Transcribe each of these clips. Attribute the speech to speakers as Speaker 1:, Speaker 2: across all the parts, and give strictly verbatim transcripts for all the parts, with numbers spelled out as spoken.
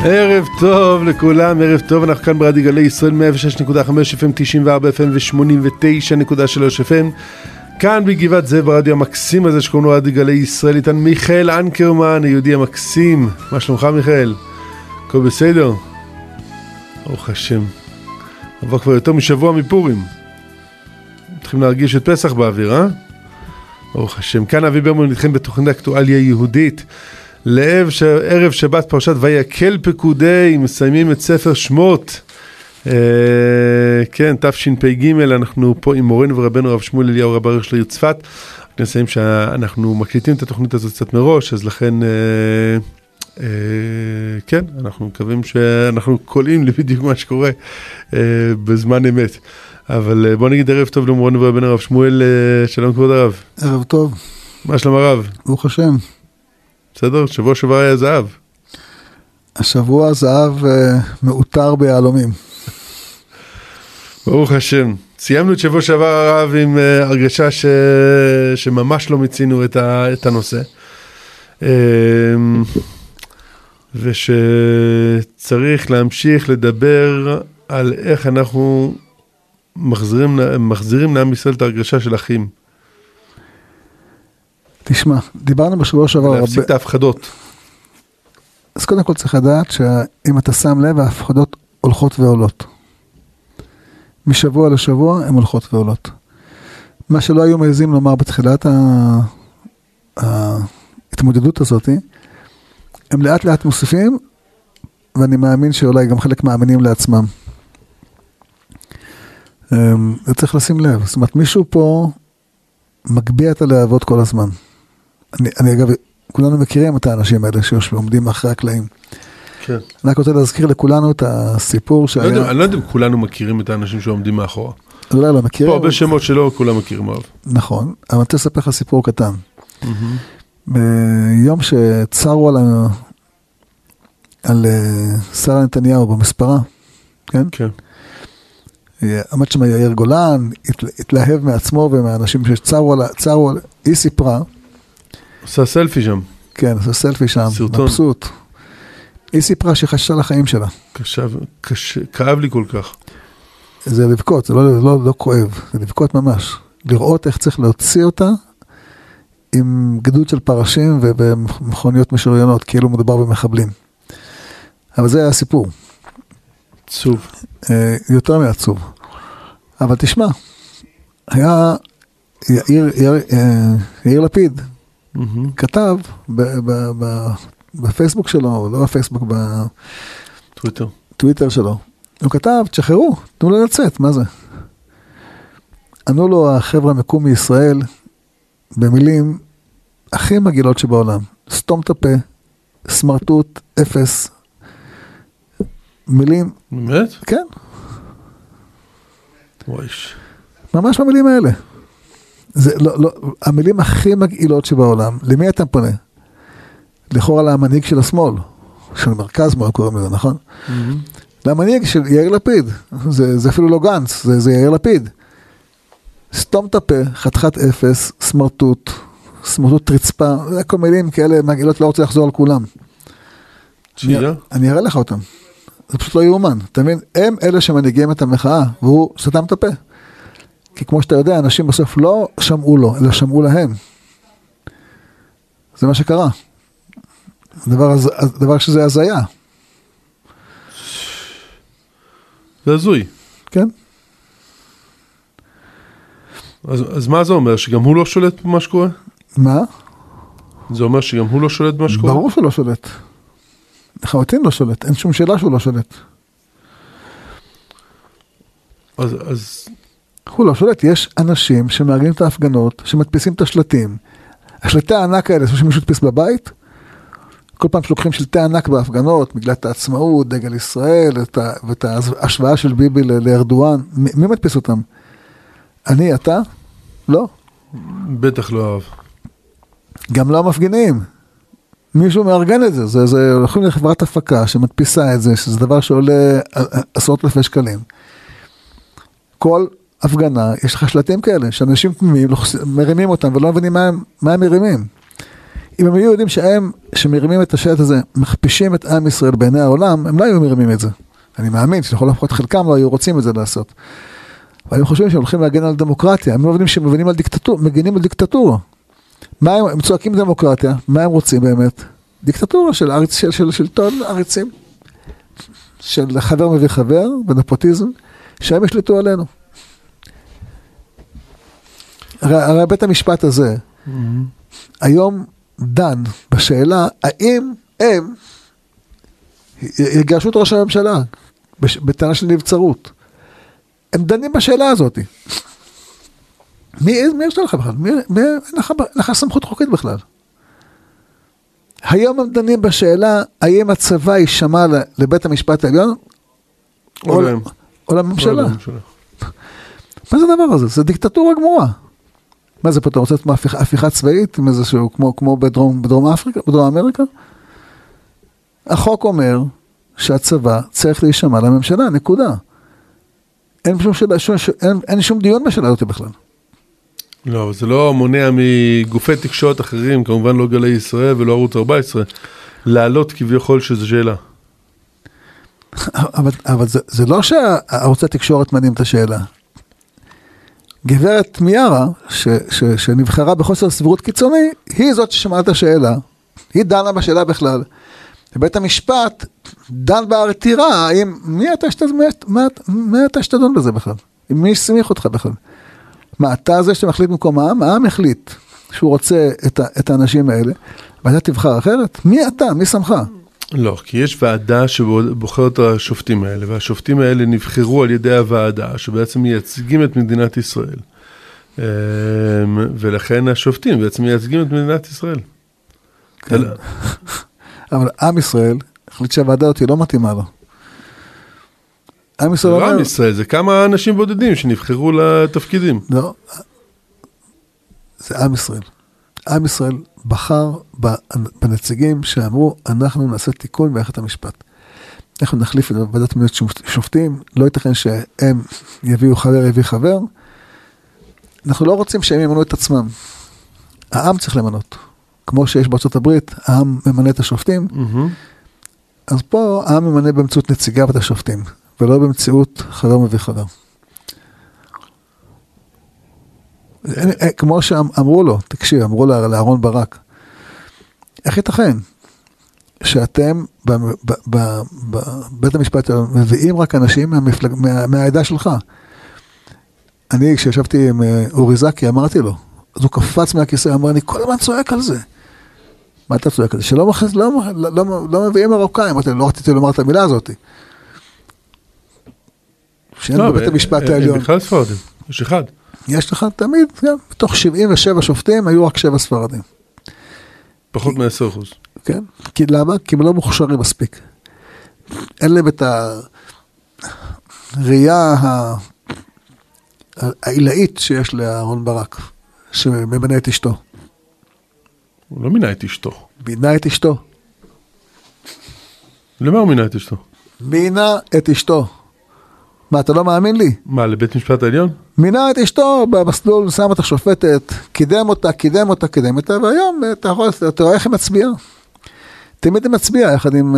Speaker 1: ערב טוב לכולם, ערב טוב, אנחנו כאן ברדיו גלי ישראל מאה ושש נקודה חמש אף אם, תשעים וארבע אף אם ו-שמונים ותשע נקודה שלוש אף אם, כאן בגבעת זאב ברדיו המקסים הזה שקוראים לו רדיו גלי ישראל. איתן מיכאל אנקרמן, היהודי המקסים. מה שלומך מיכאל? הכל בסדר? ברוך השם. עבר כבר יותר משבוע מפורים, צריכים להרגיש את פסח באוויר, אה? ברוך השם. כאן אבי ברמן איתכם בתוכנית אקטואליה יהודית לערב ש... ערב שבת פרשת ויקל פקודי, מסיימים את ספר שמות, אה, כן, תשפ"ג. אנחנו פה עם מורנו ורבנו הרב שמואל אליהו רב העיר של העיר צפת. אנחנו נסיים שאנחנו מקליטים את התוכנית הזאת קצת מראש, אז לכן אה, אה, כן, אנחנו מקווים שאנחנו קולעים לבדיוק מה שקורה אה, בזמן אמת. אבל בוא נגיד ערב טוב למורנו ורבנו הרב שמואל. שלום כבוד הרב.
Speaker 2: ערב טוב.
Speaker 1: מה שלום הרב?
Speaker 2: ברוך השם.
Speaker 1: בסדר, שבוע שעבר היה זהב.
Speaker 2: השבוע זהב אה, מאותר ביהלומים.
Speaker 1: ברוך השם. סיימנו את שבוע שעבר הרב עם אה, הרגשה ש... שממש לא מצינו את, ה... את הנושא. אה, ושצריך להמשיך לדבר על איך אנחנו מחזירים, מחזירים לעם ישראל את הרגשה של אחים.
Speaker 2: תשמע, דיברנו בשבוע שעבר...
Speaker 1: להפסיק הרבה... את ההפחדות.
Speaker 2: אז קודם כל צריך לדעת שאם אתה שם לב, ההפחדות הולכות ועולות. משבוע לשבוע הן הולכות ועולות. מה שלא היו מעזים לומר בתחילת ההתמודדות הזאת, הם לאט לאט מוסיפים, ואני מאמין שאולי גם חלק מאמינים לעצמם. זה צריך לשים לב. זאת אומרת, מישהו פה מגביה את הלהבות כל הזמן. אני, אני אגב, כולנו מכירים את האנשים האלה שעומדים מאחורי הקלעים.
Speaker 1: כן.
Speaker 2: אני רק רוצה להזכיר לכולנו את הסיפור שהיה...
Speaker 1: לא יודע, אני לא יודע אם כולנו מכירים את האנשים שעומדים מאחורה.
Speaker 2: אולי לא מכירים.
Speaker 1: פה הרבה שמות שלא כולם מכירים אוהב.
Speaker 2: נכון, אבל אני רוצה לספר לך סיפור קטן. ביום שצרו על, על שרה נתניהו במספרה, כן?
Speaker 1: כן.
Speaker 2: עמד שם יאיר גולן, התלהב מעצמו ומהאנשים שצרו עליה, צרו עליה, היא סיפרה.
Speaker 1: עושה סלפי שם.
Speaker 2: כן, עושה סלפי שם, מבסוט. היא סיפרה שחששה לחיים שלה.
Speaker 1: קשה, קשה, כאב לי כל כך.
Speaker 2: זה לבכות, זה לא, לא, לא כואב, זה לבכות ממש. לראות איך צריך להוציא אותה עם גדוד של פרשים ובמכוניות משוריינות, כאילו מדובר במחבלים. אבל זה היה הסיפור.
Speaker 1: עצוב.
Speaker 2: יותר מעצוב. אבל תשמע, היה יאיר, יאיר, יאיר לפיד, mm-hmm. כתב ב, ב, ב, בפייסבוק שלו, לא בפייסבוק,
Speaker 1: בטוויטר.
Speaker 2: טוויטר שלו. הוא כתב, תשחררו, תנו לו לצאת, מה זה? ענו לו החבר'ה מקום מישראל, במילים הכי מגעילות שבעולם. סתום את הפה, סמרטוט, אפס, מילים.
Speaker 1: באמת?
Speaker 2: כן.
Speaker 1: וואיש.
Speaker 2: ממש במילים האלה. זה לא, לא, המילים הכי מגעילות שבעולם. למי אתה פונה? לכאורה למנהיג של השמאל, של מרכז, מה קוראים לזה, נכון? Mm-hmm. למנהיג של יאיר לפיד. זה, זה אפילו לא גנץ, זה, זה יאיר לפיד. סתום את הפה, חתיכת אפס, סמרטוט, סמרטוט רצפה, זה כל מילים כאלה מגעילות, לא רוצה לחזור על כולם. אני, אני אראה לך אותם. זה פשוט לא יאומן. אתה מבין? הם אלה שמנהיגים את המחאה, והוא סתם את הפה. כי כמו שאתה יודע, אנשים בסוף לא שמעו לו, אלא שמעו להם. זה מה שקרה. הדבר, הדבר שזה הזיה.
Speaker 1: זה הזוי.
Speaker 2: כן.
Speaker 1: אז, אז מה זה אומר? שגם הוא לא שולט במה שקורה?
Speaker 2: מה?
Speaker 1: זה אומר שגם הוא לא שולט במה שקורה?
Speaker 2: ברור שהוא לא שולט. לחלוטין לא שולט, אין שום שאלה שהוא לא שולט.
Speaker 1: אז, אז...
Speaker 2: הוא לא שולט, יש אנשים שמארגנים את ההפגנות, שמדפיסים את השלטים. השלטי הענק האלה, שמישהו הדפיס בבית, כל פעם שלוקחים שלטי ענק בהפגנות, מגילת העצמאות, דגל ישראל, ואת ההשוואה של ביבי לארדואן, מי מדפיס אותם? אני, אתה? לא.
Speaker 1: בטח לא אוהב.
Speaker 2: גם לא המפגינים. מישהו מארגן את זה, זה, זה הולכים לחברת הפקה שמדפיסה את זה, שזה דבר שעולה עשרות אלפי שקלים. כל הפגנה, יש לך שלטים כאלה, שאנשים תמימים מרימים אותם, ולא מבינים מה הם, מה הם מרימים. אם הם היו יודעים שהם, שמרימים את השלט הזה, מכפישים את עם ישראל בעיני העולם, הם לא היו מרימים את זה. אני מאמין שלכל הפחות חלקם לא היו רוצים את זה לעשות. אבל הם חושבים שהם הולכים להגן על דמוקרטיה, הם לא יודעים שהם מבינים על דיקטטורה, מגנים על דיקטטורה. מה הם, הם צועקים דמוקרטיה, מה הם רוצים באמת? דיקטטורה של ארץ, של, של שלטון ארצים, של חבר מביא חבר, ונפוטיזם, שהם ישלטו עלינו. הרי, הרי בית המשפט הזה, mm-hmm. היום דן בשאלה, האם הם יגרשו את ראש הממשלה, בטענה של נבצרות. הם דנים בשאלה הזאת. מי, מי יש לך בכלל? מי, מי, אין לך, אין לך סמכות חוקית בכלל. היום הם דנים בשאלה, האם הצבא יישמע לבית המשפט העליון, או, או, או לממשלה. מה זה הדבר הזה? זה דיקטטורה גמורה. מה זה פה, אתה רוצה לתת הפיכה צבאית, עם איזשהו, כמו, כמו בדרום, בדרום אפריקה, בדרום אמריקה? החוק אומר שהצבא צריך להישמע לממשלה, נקודה. אין שום, שאלה, שום, אין, אין שום דיון בשאלה הזאת בכלל.
Speaker 1: לא, זה לא מונע מגופי תקשורת אחרים, כמובן לא גלי ישראל ולא ערוץ ארבע עשרה, לעלות כביכול שזו שאלה.
Speaker 2: אבל, אבל זה, זה לא שערוץ התקשורת מנים את השאלה. גברת מיארה, ש, ש, שנבחרה בחוסר סבירות קיצוני, היא זאת ששמעה את השאלה. היא דנה בשאלה בכלל. ובית המשפט דן בעתירה, האם, מי אתה שתדון, מי אתה שתדון בזה בכלל? מי יסמיך אותך בכלל? מה, אתה זה שאתה מחליט במקום העם? העם החליט שהוא רוצה את, את האנשים האלה, ואתה תבחר אחרת? מי אתה? מי שמך?
Speaker 1: לא, כי יש ועדה שבוחרת את השופטים האלה, והשופטים האלה נבחרו על ידי הוועדה, שבעצם מייצגים את מדינת ישראל. ולכן השופטים בעצם מייצגים את מדינת ישראל.
Speaker 2: כן. אבל עם ישראל החליט שהוועדה אותי לא מתאימה לו. עם ישראל
Speaker 1: לא עם ישראל, זה כמה אנשים בודדים שנבחרו לתפקידים.
Speaker 2: לא, זה עם ישראל. עם ישראל בחר בנציגים שאמרו, אנחנו נעשה תיקון במערכת המשפט. אנחנו נחליף את ועדת מינוי שופטים, לא ייתכן שהם יביאו חבר, יביא חבר. אנחנו לא רוצים שהם ימנו את עצמם. העם צריך למנות. כמו שיש בארצות הברית, העם ממנה את השופטים. אז פה העם ממנה באמצעות נציגיו את השופטים, ולא באמצעות חבר מביא חבר. כמו שאמרו לו, תקשיב, אמרו לו לאהרון ברק, איך ייתכן שאתם בבית המשפט מביאים רק אנשים מהעדה שלך? אני, כשישבתי עם אורי זקי, אמרתי לו, אז הוא קפץ מהכיסא, אמר, אני כל הזמן צועק על זה. מה אתה צועק על זה? שלא מכניס, לא, לא, לא, לא מביאים מרוקאים, אמרתי, לא רציתי לומר את המילה הזאת. שאין לא, בבית המשפט העליון.
Speaker 1: בכלל ספרדים, יש אחד.
Speaker 2: יש לך תמיד, כן, בתוך שבעים ושבע שופטים, היו רק שבע ספרדים.
Speaker 1: פחות מ-עשרה אחוז.
Speaker 2: כן, כי למה? כי הם לא מוכשרים מספיק. אין להם את הראייה העילאית שיש לאהרון ברק, שממנה את אשתו.
Speaker 1: הוא לא מינה את אשתו.
Speaker 2: מינה את אשתו.
Speaker 1: למה הוא מינה את אשתו?
Speaker 2: מינה את אשתו. מה, אתה לא מאמין לי?
Speaker 1: מה, לבית משפט העליון?
Speaker 2: מינה את אשתו במסלול, שם אותה שופטת, קידם אותה, קידם אותה, קידם אותה, והיום אתה יכול, אתה רואה איך היא מצביעה. תמיד היא מצביעה יחד עם...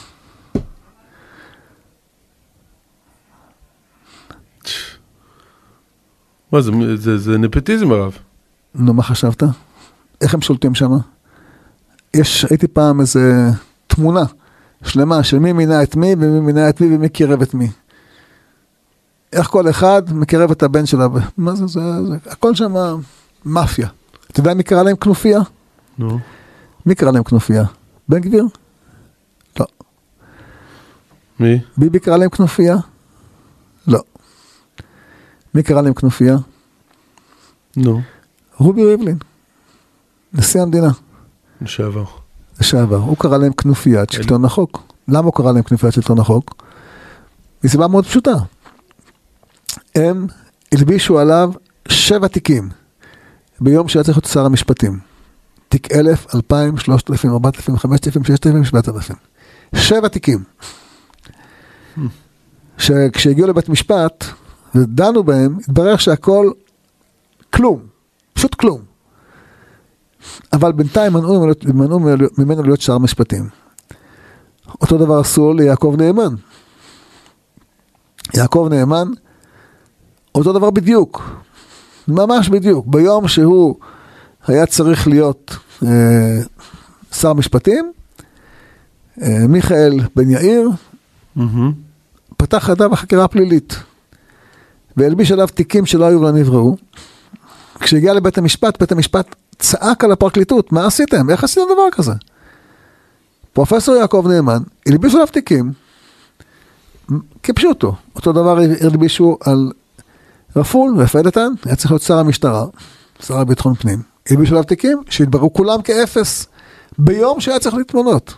Speaker 1: מה, זה, זה, זה נפוטיזם הרב.
Speaker 2: נו, מה חשבת? איך הם שולטים שם? יש, הייתי פעם איזה תמונה שלמה של מי מינה את מי, ומי מינה את מי, ומי קירב את מי. איך כל אחד מקרב את הבן שלה, מה זה, זה, זה, הכל שם מאפיה. אתה יודע מי קרא להם כנופיה?
Speaker 1: נו.
Speaker 2: מי קרא להם כנופיה? בן גביר? לא.
Speaker 1: מי?
Speaker 2: ביבי קרא להם כנופיה? לא. מי קרא להם כנופיה?
Speaker 1: נו.
Speaker 2: רובי ריבלין. נשיא המדינה.
Speaker 1: לשעבר.
Speaker 2: לשעבר. הוא קרא להם כנופיית שלטון החוק. למה הוא קרא להם כנופיית שלטון החוק? מסיבה מאוד פשוטה. הם הלבישו עליו שבע תיקים ביום שהיה צריך להיות שר המשפטים. תיק אלף, אלפיים, שלושת אלפים, ארבעת אלפים, חמשת אלפים, ששת אלפים, שבעת אלפים. שבע תיקים. שכשהגיעו לבית משפט ודנו בהם, התברר שהכל כלום. פשוט כלום. אבל בינתיים מנעו, מנעו ממנו להיות שר משפטים. אותו דבר עשו ליעקב נאמן. יעקב נאמן, אותו דבר בדיוק. ממש בדיוק. ביום שהוא היה צריך להיות אה, שר משפטים, אה, מיכאל בן יאיר, mm-hmm. פתח ידיו בחקירה פלילית. והלביש עליו תיקים שלא היו ולא נבראו. כשהגיע לבית המשפט, בית המשפט צעק על הפרקליטות, מה עשיתם? איך עשיתם דבר כזה? פרופסור יעקב נאמן, הלבישו עליו תיקים, כפשוטו. אותו דבר הלבישו על רפול ופאד איתן, היה צריך להיות שר המשטרה, שר הביטחון פנים. הלבישו עליו תיקים שהתבררו כולם כאפס, ביום שהיה צריך להתמנות.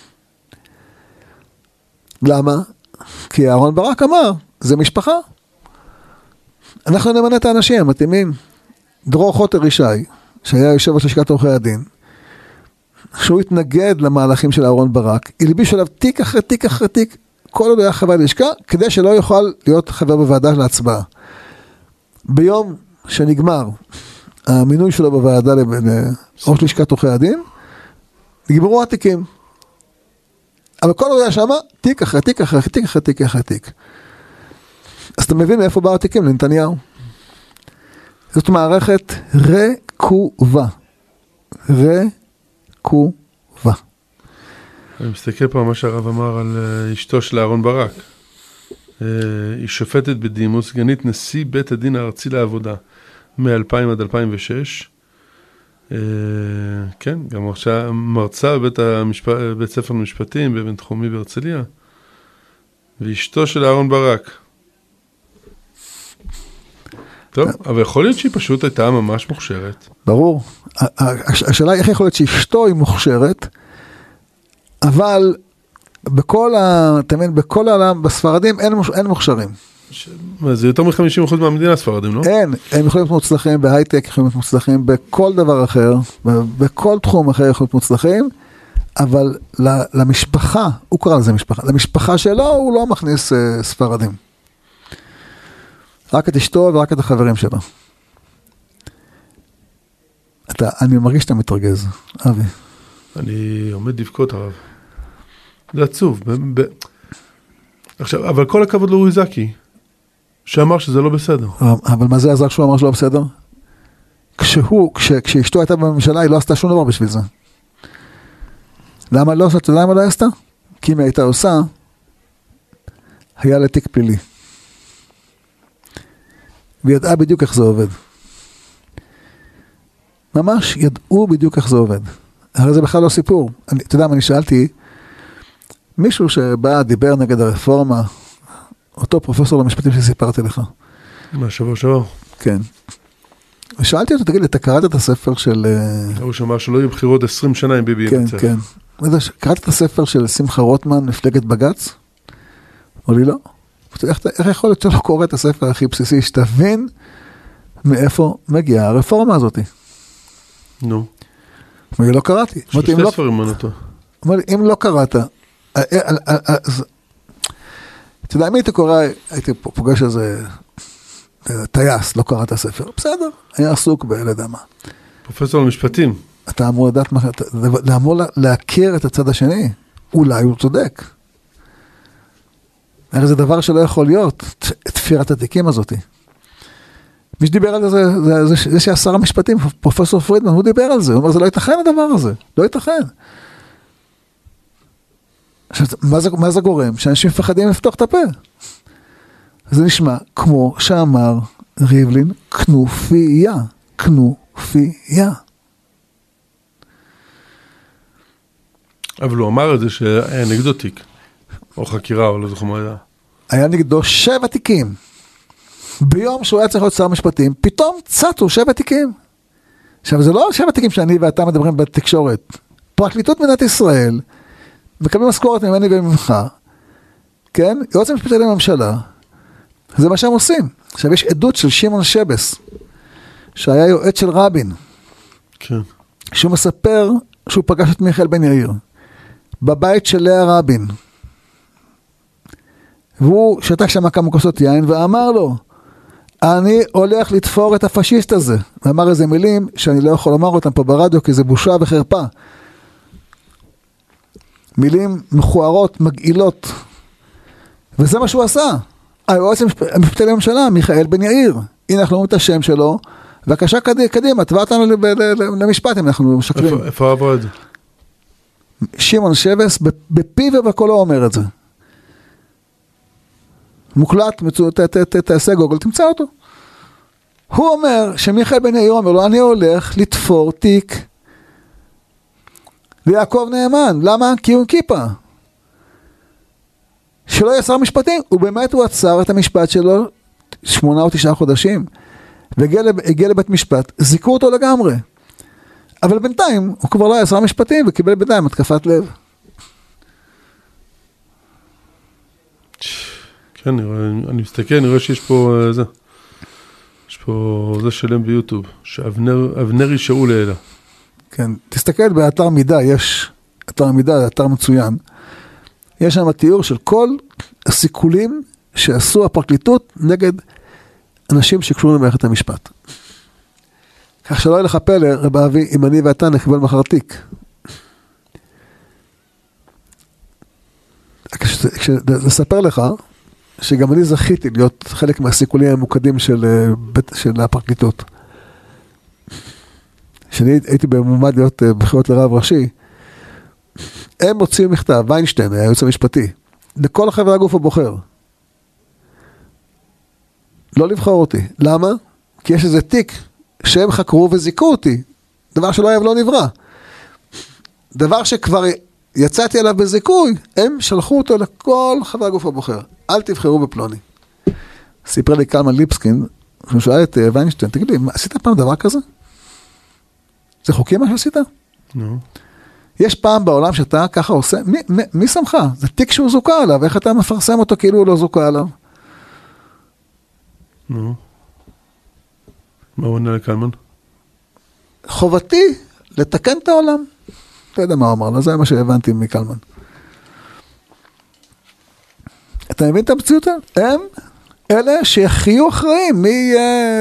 Speaker 2: למה? כי אהרון ברק אמר, זה משפחה. אנחנו נמנה את האנשים המתאימים. דרור חוטר ישי, שהיה יושב ראש לשכת עורכי הדין, שהוא התנגד למהלכים של אהרון ברק, הלביש עליו תיק אחרי תיק אחרי תיק, כל עוד היה חבר לשכה, כדי שלא יוכל להיות חבר בוועדה להצבעה. ביום שנגמר המינוי שלו בוועדה לראש לשכת עורכי הדין, נגמרו התיקים. אבל כל עוד היה שמה, תיק אחרי תיק אחרי תיק אחרי תיק אחרי תיק. אז אתה מבין מאיפה באו התיקים לנתניהו? זאת מערכת רקובה. רקובה.
Speaker 1: אני מסתכל פה על מה שהרב אמר על אשתו של אהרון ברק. היא שופטת בדימוס, סגנית נשיא בית הדין הארצי לעבודה, מ-אלפיים עד אלפיים ושש. כן, גם עכשיו מרצה בבית המשפט, בית ספר למשפטים, בבינתחומי בהרצליה. ואשתו של אהרון ברק. טוב, אבל יכול להיות שהיא פשוט הייתה ממש מוכשרת.
Speaker 2: ברור. השאלה היא איך יכול להיות שאשתו היא מוכשרת, אבל בכל ה... תמיד, בכל העולם, בספרדים אין, אין מוכשרים.
Speaker 1: ש... זה יותר מ-חמישים אחוז מהמדינה הספרדים, לא?
Speaker 2: אין. הם יכולים להיות מוצלחים בהייטק, יכולים להיות מוצלחים בכל דבר אחר, בכל תחום אחר יכולים להיות מוצלחים, אבל למשפחה, הוא קרא לזה משפחה, למשפחה שלו הוא לא מכניס uh, ספרדים. רק את אשתו ורק את החברים שלו. אתה, אני מרגיש שאתה מתרגז, אבי.
Speaker 1: אני עומד לבכות הרב. זה עצוב. ב- ב- עכשיו, אבל כל הכבוד לאורי זקי, שאמר שזה לא בסדר.
Speaker 2: אבל מה זה עזר שהוא אמר שלא בסדר? כשהוא, כש, כשאשתו הייתה בממשלה, היא לא עשתה שום דבר בשביל זה. למה לא עשתה? למה לא עשתה? כי אם היא הייתה עושה, היה לתיק פלילי. וידעה בדיוק איך זה עובד. ממש ידעו בדיוק איך זה עובד. הרי זה בכלל לא סיפור. אני, אתה יודע מה, אני שאלתי, מישהו שבא, דיבר נגד הרפורמה, אותו פרופסור למשפטים שסיפרתי לך.
Speaker 1: מה, שבוע שבוע?
Speaker 2: כן. ושאלתי אותו, תגיד לי, אתה קראת את הספר של...
Speaker 1: הוא שמע שלא יהיו בחירות עשרים שנה עם ביבי
Speaker 2: כן,
Speaker 1: ינצח.
Speaker 2: כן. קראת את הספר של שמחה רוטמן, מפלגת בגץ? או לי לא? איך, איך יכול להיות שלא קורא את הספר הכי בסיסי, שתבין מאיפה מגיעה הרפורמה הזאת?
Speaker 1: נו.
Speaker 2: אני לא קראתי.
Speaker 1: שלושתי ספרים מנותו.
Speaker 2: אם לא קראת, אז... אתה יודע, אם הייתי קורא, הייתי פוגש איזה טייס, לא קרא את הספר. בסדר, היה עסוק בילד מה.
Speaker 1: פרופסור למשפטים.
Speaker 2: אתה אמור לדעת, אתה אמור להכיר את הצד השני. אולי הוא צודק. הרי זה דבר שלא יכול להיות, תפירת התיקים הזאת. מי שדיבר על זה, זה, זה, זה שהשר המשפטים, פרופסור פרידמן, הוא דיבר על זה, הוא אומר, זה לא ייתכן הדבר הזה, לא ייתכן. עכשיו, מה זה, מה זה גורם? שאנשים מפחדים לפתוח את הפה. זה נשמע כמו שאמר ריבלין, כנופיה, כנופיה.
Speaker 1: אבל הוא אמר את זה שהיה נגדו תיק, או חקירה, או לא זוכר מה היה.
Speaker 2: היה נגדו שבע תיקים. ביום שהוא היה צריך להיות שר המשפטים, פתאום צצו שבע תיקים. עכשיו, זה לא שבע תיקים שאני ואתה מדברים בתקשורת. פרקליטות מדינת ישראל, מקבלים משכורת ממני וממך, כן? יועץ המשפטי לממשלה, זה מה שהם עושים. עכשיו, יש עדות של שמעון שבס, שהיה יועץ של רבין,
Speaker 1: כן.
Speaker 2: שהוא מספר שהוא פגש את מיכאל בן יאיר, בבית של לאה רבין, והוא שתק שם כמה כוסות יין ואמר לו, אני הולך לתפור את הפשיסט הזה. ואמר איזה מילים שאני לא יכול לומר אותם פה ברדיו, כי זה בושה וחרפה. מילים מכוערות, מגעילות. וזה מה שהוא עשה. היועץ המשפטי לממשלה, מיכאל בן יאיר. הנה אנחנו אומרים את השם שלו, והקשה קדימה, תבע אותנו למשפט, אם אנחנו משקרים.
Speaker 1: איפה עבור את זה?
Speaker 2: שמעון שבס, בפי ובקולו אומר את זה. מוקלט, תעשה גוגל, תמצא אותו. הוא אומר, שמיכאל בן יאיר אומר לו, אני הולך לתפור תיק ליעקב נאמן. למה? כי הוא כיפה. שלא יהיה שר משפטים. ובאמת הוא עצר את המשפט שלו שמונה או תשעה חודשים. והגיע לבית משפט, זיקו אותו לגמרי. אבל בינתיים הוא כבר לא היה שר משפטים וקיבל בינתיים התקפת לב.
Speaker 1: כן, אני מסתכל, אני רואה שיש פה זה. יש פה זה שלם ביוטיוב, שאבנרי שאול לילה.
Speaker 2: כן, תסתכל באתר מידע, יש אתר מידע, אתר מצוין. יש שם תיאור של כל הסיכולים שעשו הפרקליטות נגד אנשים שקשורים למערכת המשפט. כך שלא יהיה לך פלא, רב אבי, אם אני ואתה נקבל מחר תיק. לספר לך, שגם אני זכיתי להיות חלק מהסיכולים המוקדים של, של הפרקליטות. כשאני הייתי במועמד להיות בחירות לרב ראשי, הם מוציאים מכתב, ויינשטיין, היועץ המשפטי, לכל החברה הגוף הבוחר. לא לבחור אותי. למה? כי יש איזה תיק שהם חקרו וזיקו אותי. דבר שלא היה ולא נברא. דבר שכבר יצאתי עליו בזיקוי, הם שלחו אותו לכל חברי הגוף הבוחר. אל תבחרו בפלוני. סיפר לי קלמן ליבסקין, שהוא שאל את ויינשטיין, תגיד לי, עשית פעם דבר כזה? זה חוקי מה שעשית?
Speaker 1: נו. יש
Speaker 2: פעם בעולם שאתה ככה עושה, מי, מי, מי שמך? זה תיק שהוא זוקה עליו, איך אתה מפרסם אותו כאילו הוא לא זוקה עליו?
Speaker 1: נו. מה הוא עונה לקלמן?
Speaker 2: חובתי לתקן את העולם. אתה יודע מה הוא אמר לו, זה מה שהבנתי מקלמן. אתה מבין את המציאות? הם אלה שיחיו אחראים, מי...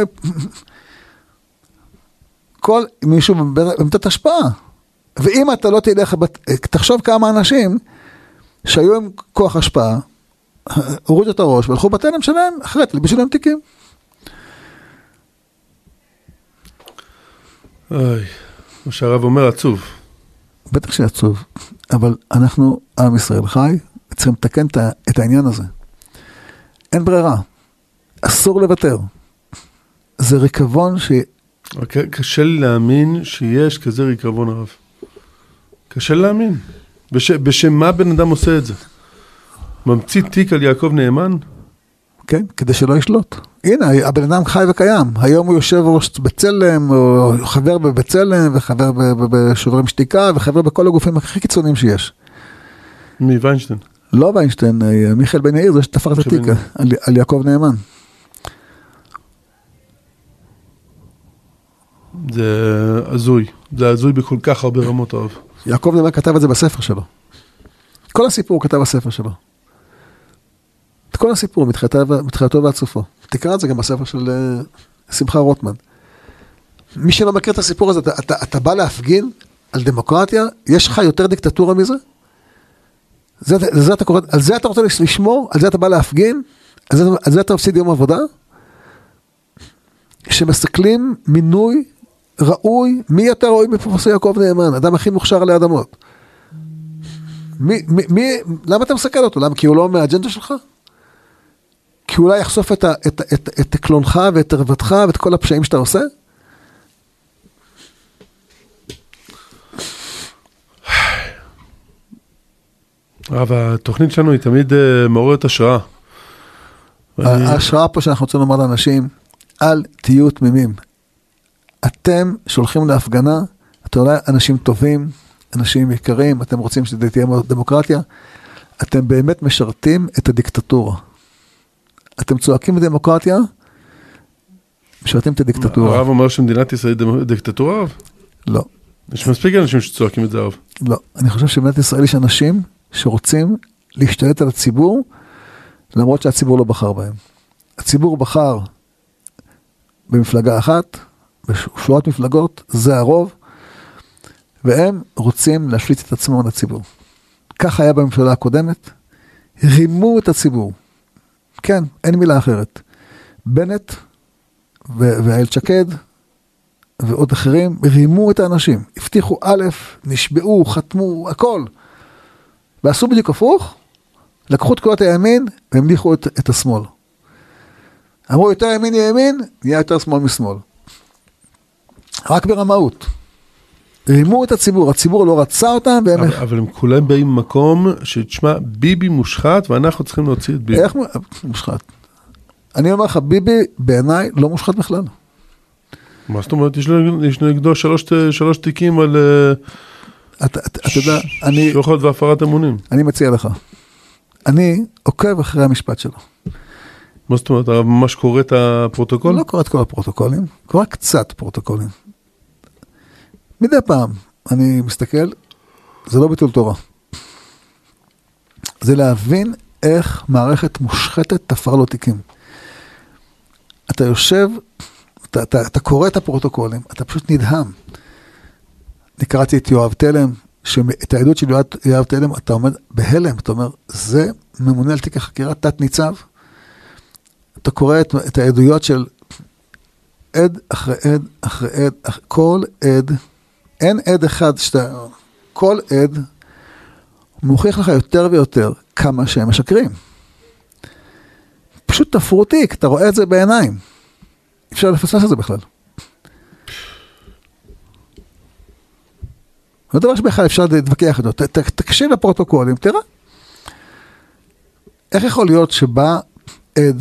Speaker 2: כל מישהו במתת השפעה. ואם אתה לא תלך, תחשוב כמה אנשים שהיו עם כוח השפעה, הורידו את הראש והלכו בתלם שלהם, אחרת, לבשו להם תיקים.
Speaker 1: אוי, מה שהרב אומר, עצוב.
Speaker 2: בטח שעצוב, אבל אנחנו, עם ישראל חי, צריכים לתקן את העניין הזה. אין ברירה, אסור לוותר. זה ריקבון ש...
Speaker 1: קשה לי להאמין שיש כזה ריקבון הרב. קשה להאמין. בש... בשם מה בן אדם עושה את זה? ממציא תיק על יעקב נאמן?
Speaker 2: כן, כדי שלא ישלוט. הנה, הבן אדם חי וקיים. היום הוא יושב ראש בצלם, או חבר בבצלם, וחבר בשוברים שתיקה, וחבר בכל הגופים הכי קיצוניים שיש.
Speaker 1: מי ויינשטיין?
Speaker 2: לא ויינשטיין, מיכאל בן יאיר, זה שתפר את התיק על, על יעקב נאמן.
Speaker 1: זה הזוי. זה הזוי בכל כך הרבה רמות הרב.
Speaker 2: יעקב נאמן כתב את זה בספר שלו. כל הסיפור הוא כתב בספר שלו. את כל הסיפור, מתחילתו ועד סופו. תקרא את זה גם בספר של uh, שמחה רוטמן. מי שלא מכיר את הסיפור הזה, אתה, אתה, אתה בא להפגין על דמוקרטיה, יש לך יותר דיקטטורה מזה? זה, זה אתה קורא, על זה אתה רוצה לשמור? על זה אתה בא להפגין? על זה, על זה אתה מפסיד יום עבודה? שמסתכלים מינוי ראוי, מי יותר ראוי מפרופסור יעקב נאמן, אדם הכי מוכשר עלי אדמות. מי, מי, מי, למה אתה מסתכל אותו? למה? כי הוא לא מהאג'נדה שלך? כי אולי יחשוף את, את, את, את קלונך ואת ערוותך ואת כל הפשעים שאתה עושה?
Speaker 1: אבל התוכנית שלנו היא תמיד מעוררת השראה.
Speaker 2: ההשראה פה שאנחנו רוצים לומר לאנשים, אל תהיו תמימים. אתם שולחים להפגנה, אתם אולי אנשים טובים, אנשים יקרים, אתם רוצים שתהיה דמוקרטיה, אתם באמת משרתים את הדיקטטורה. אתם צועקים בדמוקרטיה, משרתים את הדיקטטורה.
Speaker 1: הרב אומר שמדינת ישראל היא דיקטטורה, הרב?
Speaker 2: לא.
Speaker 1: יש מספיק אנשים שצועקים את זה, הרב.
Speaker 2: לא. אני חושב שבמדינת ישראל יש אנשים שרוצים להשתלט על הציבור, למרות שהציבור לא בחר בהם. הציבור בחר במפלגה אחת, בשלוש מפלגות, זה הרוב, והם רוצים להשליט את עצמם לציבור. כך היה בממשלה הקודמת, רימו את הציבור. כן, אין מילה אחרת. בנט ואיילת שקד ועוד אחרים רימו את האנשים. הבטיחו א', נשבעו, חתמו, הכל. ועשו בדיוק הפוך, לקחו את קולות הימין והמליכו את, את השמאל. אמרו יותר ימין ימין, נהיה יותר שמאל משמאל. רק ברמאות. רימו את הציבור, הציבור לא רצה אותם. והם...
Speaker 1: אבל, אבל הם כולם באים מקום שתשמע, ביבי מושחת ואנחנו צריכים להוציא את ביבי.
Speaker 2: איך מושחת? אני אומר לך, ביבי בעיניי לא מושחת בכלל.
Speaker 1: מה זאת אומרת? יש נגדו שלוש, שלוש תיקים על
Speaker 2: אתה, אתה, אתה יודע, אני,
Speaker 1: שוחד והפרת אמונים.
Speaker 2: אני מציע לך. אני עוקב אחרי המשפט שלו.
Speaker 1: מה זאת אומרת? אתה ממש קורא את הפרוטוקול?
Speaker 2: לא קורא את כל הפרוטוקולים, קורא קצת פרוטוקולים. מדי פעם אני מסתכל, זה לא ביטול תורה. זה להבין איך מערכת מושחתת תפר לו תיקים. אתה יושב, אתה, אתה, אתה קורא את הפרוטוקולים, אתה פשוט נדהם. אני קראתי את יואב תלם, את העדות של יואב תלם, אתה עומד בהלם, אתה אומר, זה ממונה על תיק החקירה, תת ניצב. אתה קורא את, את העדויות של עד אחרי עד אחרי עד, אחרי, כל עד, אין עד אחד שאתה, כל עד מוכיח לך יותר ויותר כמה שהם משקרים. פשוט תפרו תיק, אתה רואה את זה בעיניים. אפשר לפספס את זה בכלל. לא דבר שבכלל אפשר להתווכח איתו. תקשיב לפרוטוקולים, תראה. איך יכול להיות שבא עד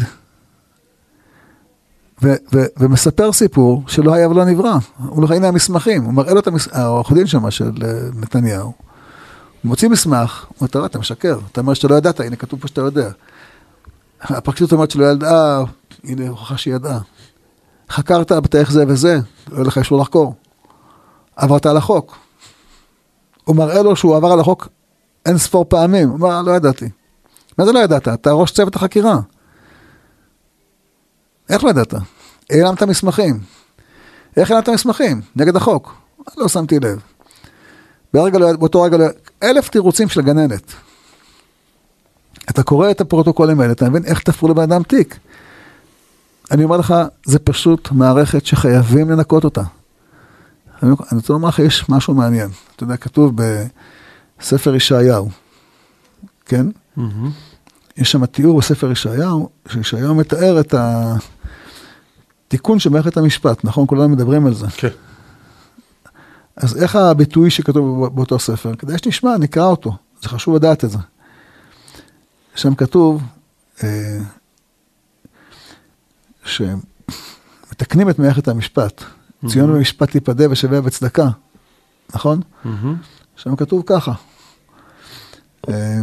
Speaker 2: ו- ו- ומספר סיפור שלא היה ולא נברא. הוא לא הנה המסמכים. הוא מראה לו את המסמכים, העורך דין שמה של נתניהו. הוא מוציא מסמך, הוא אומר, אתה משקר. אתה אומר שאתה לא ידעת, הנה כתוב פה שאתה יודע. הפרקליטות אומרת שלא ידעה, הנה הוכחה שהיא ידעה. חקרת בתאריך זה וזה, לא לך יש לו לחקור. עברת על החוק. הוא מראה לו שהוא עבר על החוק אין ספור פעמים. הוא אומר, לא ידעתי. מה זה לא ידעת? אתה ראש צוות החקירה. איך לא ידעת? העלמת מסמכים. איך העלמת מסמכים? נגד החוק. לא שמתי לב. ברגע לא, באותו רגע לא, אלף תירוצים של גננת. אתה קורא את הפרוטוקולים האלה, אתה מבין איך תפרו לבן אדם תיק. אני אומר לך, זה פשוט מערכת שחייבים לנקות אותה. אני רוצה לומר לך, יש משהו מעניין. אתה יודע, כתוב בספר ישעיהו, כן? Mm-hmm. יש שם תיאור בספר ישעיהו, שישעיהו מתאר את התיקון של מערכת המשפט, נכון? כולנו מדברים על זה. כן. אז איך הביטוי שכתוב באותו ספר? כדי שנשמע, נקרא אותו. זה חשוב לדעת את זה. שם כתוב, אה, שמתקנים את מערכת המשפט. Mm-hmm. ציון במשפט תיפדה ושווה בצדקה. נכון? Mm-hmm. שם כתוב ככה. אה,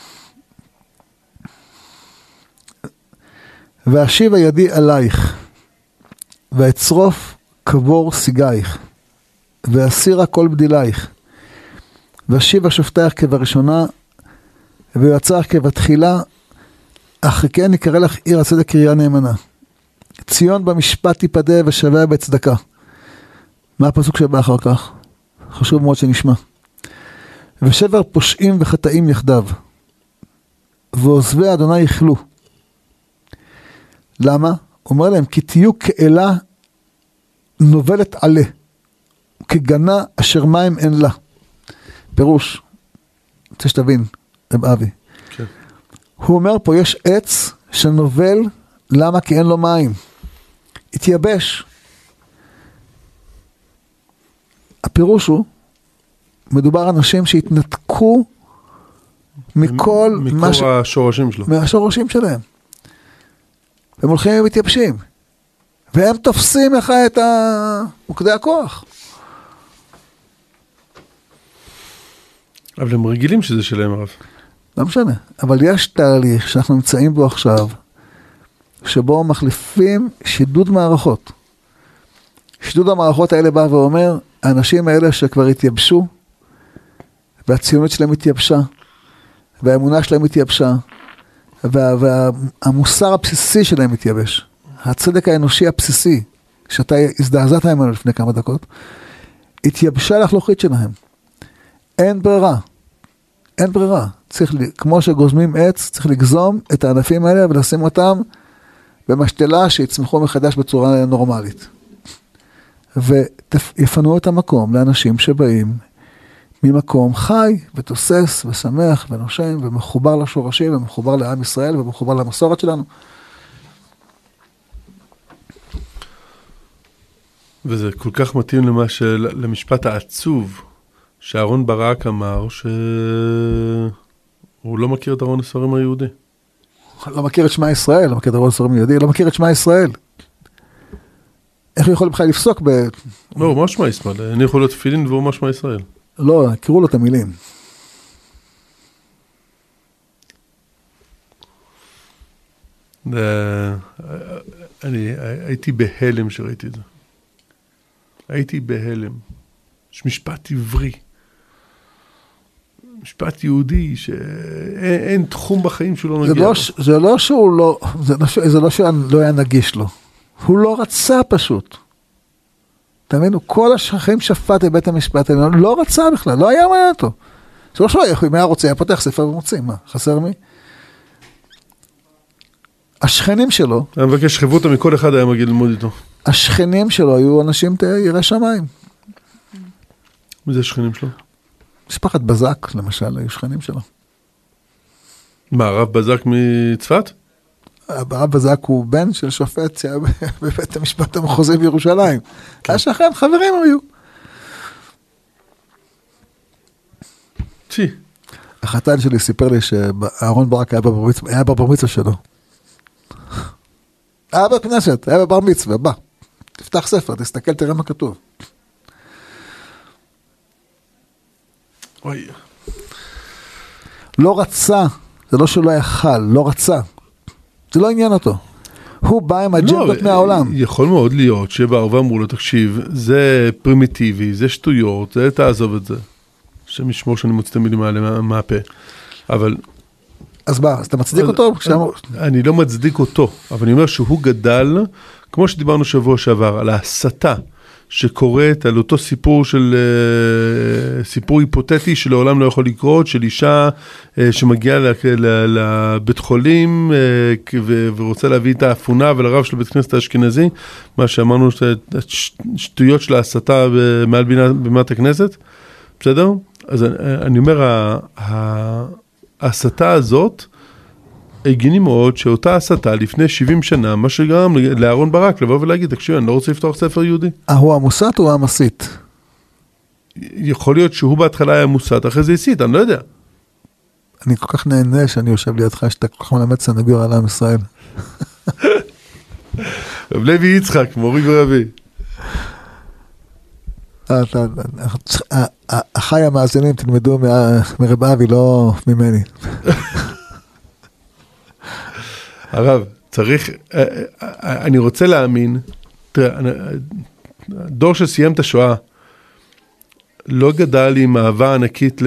Speaker 2: ואשיבה ידי עלייך, ואצרוף קבור סיגייך, ואסירה כל בדילייך, ואשיבה שופטייך כבראשונה, ויועצך כבתחילה, אך כן יקרא לך עיר הצדק קריה נאמנה. ציון במשפט תיפדה ושווה בצדקה. מה הפסוק שבא אחר כך? חשוב מאוד שנשמע. ושבר פושעים וחטאים יחדיו, ועוזבי אדוני יחלו. למה? הוא אומר להם, כי תהיו כאלה נובלת עלה, כגנה אשר מים אין לה. פירוש, רוצה שתבין, רב אבי. כן. הוא אומר פה, יש עץ שנובל, למה? כי אין לו מים. התייבש. הפירוש הוא, מדובר אנשים שהתנתקו מכל...
Speaker 1: מקור ש... השורשים שלו.
Speaker 2: מהשורשים שלהם. הם הולכים ומתייבשים. והם תופסים לך את מוקדי הכוח.
Speaker 1: אבל הם רגילים שזה שלהם הרב.
Speaker 2: לא משנה. אבל יש תהליך שאנחנו נמצאים בו עכשיו, שבו מחליפים שידוד מערכות. שידוד המערכות האלה בא ואומר, האנשים האלה שכבר התייבשו, והציונות שלהם התייבשה, והאמונה שלהם התייבשה, וה, והמוסר הבסיסי שלהם מתייבש. הצדק האנושי הבסיסי שאתה הזדעזעת ממנו לפני כמה דקות, התייבשה לחלוכית שלהם. אין ברירה. אין ברירה. צריך, כמו שגוזמים עץ, צריך לגזום את הענפים האלה ולשים אותם במשתלה שיצמחו מחדש בצורה נורמלית. ויפנו את המקום לאנשים שבאים ממקום חי ותוסס ושמח ונושם ומחובר לשורשים ומחובר לעם ישראל ומחובר למסורת שלנו.
Speaker 1: וזה כל כך מתאים למה של, למשפט העצוב שאהרון ברק אמר שהוא לא מכיר את ארון הספרים היהודי.
Speaker 2: לא מכיר את שמע ישראל, לא מכיר את ארון הספרים היהודי, לא מכיר את שמע ישראל. איך הוא יכול בכלל לפסוק ב...
Speaker 1: לא, הוא מה שמע ישראל? אני יכול להיות תפילין והוא מה שמע ישראל.
Speaker 2: לא, קראו לו את המילים.
Speaker 1: אני הייתי בהלם שראיתי את זה. הייתי בהלם. יש משפט עברי. משפט יהודי שאין תחום בחיים שהוא לא נגיע לו.
Speaker 2: זה לא שהוא לא, זה לא שלא היה נגיש לו. הוא לא רצה פשוט. תאמינו, כל החיים שפט בבית המשפט, לא רצה בכלל, לא היה מעניין אותו. זה לא שלא היה, אם היה רוצה, היה פותח ספר ומוצאים, מה? חסר מי? השכנים שלו...
Speaker 1: אני מבקש חברותא מכל אחד היה מגיע ללמוד איתו.
Speaker 2: השכנים שלו היו אנשים יראי שמיים.
Speaker 1: מי זה השכנים שלו?
Speaker 2: משפחת בזק, למשל, היו שכנים שלו.
Speaker 1: מה, הרב בזק מצפת?
Speaker 2: הרב בזק הוא בן של שופט בבית המשפט המחוזי בירושלים. היה שכן, חברים היו.
Speaker 1: צי.
Speaker 2: החתן שלי סיפר לי שאהרון ברק היה בבר מצווה שלו. היה בית כנסת, היה בבר מצווה, בא. תפתח ספר, תסתכל, תראה מה כתוב.
Speaker 1: אוי.
Speaker 2: לא רצה, זה לא שלא יכל, לא רצה. זה לא עניין אותו. הוא בא עם אג'נדות מהעולם.
Speaker 1: יכול מאוד להיות שבאו ואמרו לו, תקשיב, זה פרימיטיבי, זה שטויות, זה תעזוב את זה. שם ישמור שאני מוצא את המילים האלה מהפה. אבל...
Speaker 2: אז בא, אז אתה מצדיק אותו?
Speaker 1: אני לא מצדיק אותו, אבל אני אומר שהוא גדל, כמו שדיברנו שבוע שעבר, על ההסתה שקורית, על אותו סיפור של, סיפור היפותטי שלעולם לא יכול לקרות, של אישה שמגיעה לבית חולים ורוצה להביא את האפונה ולרב של בית כנסת האשכנזי, מה שאמרנו, שטויות של ההסתה מעל בימת הכנסת, בסדר? אז אני אומר, ההסתה הזאת, הגיוני מאוד שאותה הסתה לפני שבעים שנה, מה שגרם לאהרון ברק לבוא ולהגיד, תקשיב, אני לא רוצה לפתוח ספר יהודי.
Speaker 2: הוא המוסת או המסית?
Speaker 1: יכול להיות שהוא בהתחלה היה מוסת, אחרי זה הסית, אני לא יודע.
Speaker 2: אני כל כך נהנה שאני יושב לידך, שאתה כל כך מלמד סנגור על עם ישראל.
Speaker 1: רב לוי יצחק, מורי ורבי.
Speaker 2: אחי המאזינים תלמדו מרב אבי, לא ממני.
Speaker 1: הרב, צריך, אני רוצה להאמין, תראה, דור שסיים את השואה, לא גדל עם אהבה ענקית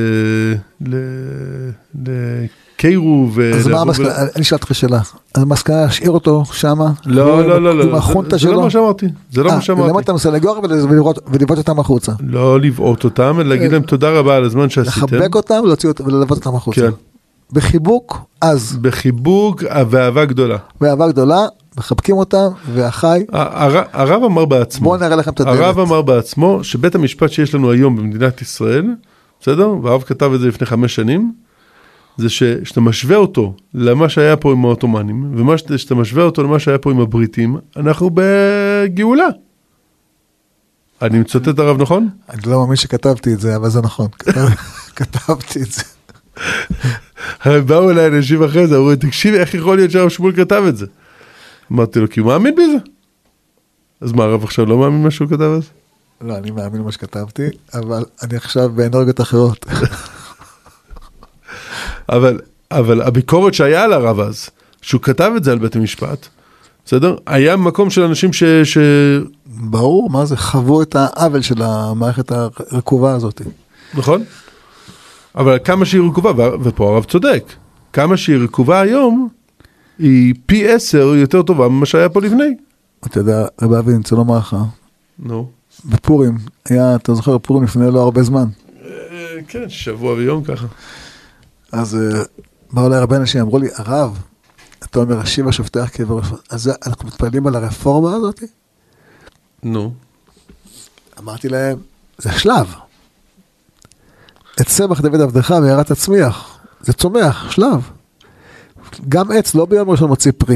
Speaker 1: לקיירו.
Speaker 2: אז מה המסקנה? אני שאלת לך שאלה. המסקנה להשאיר אותו שמה?
Speaker 1: לא, לא, לא,
Speaker 2: עם החונטה שלו?
Speaker 1: זה לא מה שאמרתי. זה לא מה שאמרתי.
Speaker 2: ללמוד אותם סנגור ולבעוט אותם החוצה.
Speaker 1: לא לבעוט אותם, אלא להגיד להם תודה רבה על הזמן שעשיתם.
Speaker 2: לחבק אותם וללוות אותם החוצה.
Speaker 1: כן.
Speaker 2: בחיבוק, אז.
Speaker 1: בחיבוק ואהבה גדולה.
Speaker 2: ואהבה גדולה, מחבקים אותם, והחי.
Speaker 1: הרב אמר בעצמו.
Speaker 2: בואו נראה לכם את הדלת.
Speaker 1: הרב אמר בעצמו, שבית המשפט שיש לנו היום במדינת ישראל, בסדר? והרב כתב את זה לפני חמש שנים, זה שאתה משווה אותו למה שהיה פה עם האוטומנים, ומה שאתה משווה אותו למה שהיה פה עם הבריטים, אנחנו בגאולה. אני מצטט הרב, נכון?
Speaker 2: אני לא מאמין שכתבתי את זה, אבל זה נכון. כתבתי את זה.
Speaker 1: באו אליי אנשים אחרי זה, אמרו, תקשיב, איך יכול להיות שהרב שמואל כתב את זה? אמרתי לו, כי הוא מאמין בזה. אז מה, הרב עכשיו לא מאמין מה שהוא כתב אז?
Speaker 2: לא, אני מאמין מה שכתבתי, אבל אני עכשיו באנרגיות אחרות.
Speaker 1: אבל, אבל הביקורת שהיה על הרב אז, שהוא כתב את זה על בית המשפט, בסדר? היה מקום של אנשים ש... ש...
Speaker 2: ברור, מה זה? חוו את העוול של המערכת הרקובה הזאת.
Speaker 1: נכון? אבל כמה שהיא רקובה, ופה הרב צודק, כמה שהיא רקובה היום, היא פי עשר יותר טובה ממה שהיה פה לפני.
Speaker 2: אתה יודע, רבי אבי, אני רוצה לומר לך,
Speaker 1: נו.
Speaker 2: בפורים, היה, אתה זוכר, פורים לפני לא הרבה זמן.
Speaker 1: כן, שבוע ויום ככה.
Speaker 2: אז באו אליי הרבה אנשים, אמרו לי, הרב, אתה אומר, השיבה שופטי הקבר, אז אנחנו מתפעלים על הרפורמה הזאת?
Speaker 1: נו.
Speaker 2: אמרתי להם, זה שלב. את צמח דוד עבדך ויראת תצמיח. זה צומח, שלב. גם עץ לא ביום ראשון מוציא פרי.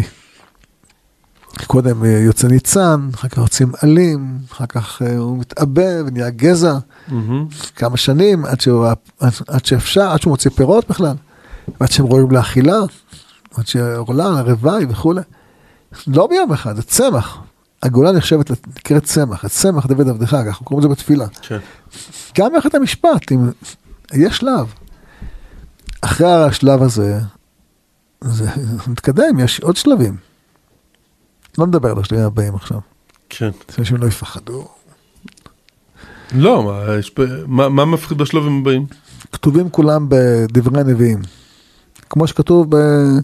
Speaker 2: קודם יוצא ניצן, אחר כך יוצאים עלים, אחר כך הוא מתאבא ונהיה גזע. Mm-hmm. כמה שנים עד, שהוא, עד שאפשר, עד שהוא מוציא פירות בכלל. ועד שהם רואים לאכילה, עד שעולה, הרוואי וכו'. לא ביום אחד, זה צמח. הגאולה נחשבת לקראת צמח, את צמח דוד עבדך, אנחנו קוראים את זה בתפילה. כן. גם מערכת המשפט, אם יש שלב. אחרי השלב הזה, זה מתקדם, יש עוד שלבים. לא מדבר על השלבים הבאים עכשיו.
Speaker 1: כן.
Speaker 2: שאנשים לא יפחדו.
Speaker 1: לא, מה, יש, מה, מה מפחיד בשלבים הבאים?
Speaker 2: כתובים כולם בדברי הנביאים. כמו שכתוב ב...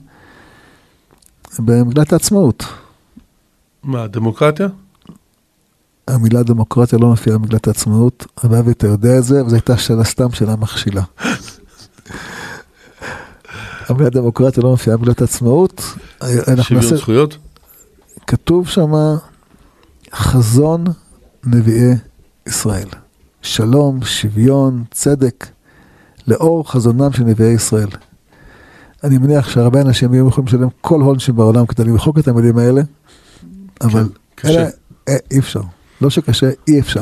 Speaker 2: במגילת העצמאות.
Speaker 1: מה, דמוקרטיה?
Speaker 2: המילה דמוקרטיה לא מופיעה במגילת העצמאות, רבי אבי, אתה יודע את זה, וזו הייתה שאלה סתם שאלה מכשילה. המילה דמוקרטיה לא מופיעה במגילת העצמאות.
Speaker 1: שוויון זכויות?
Speaker 2: כתוב שם חזון נביאי ישראל. שלום, שוויון, צדק, לאור חזונם של נביאי ישראל. אני מניח שהרבה אנשים יהיו יכולים לשלם כל הון שבעולם כדי למחוק את המילים האלה, אבל
Speaker 1: כן, אלה,
Speaker 2: אה, אי אפשר. לא שקשה, אי אפשר.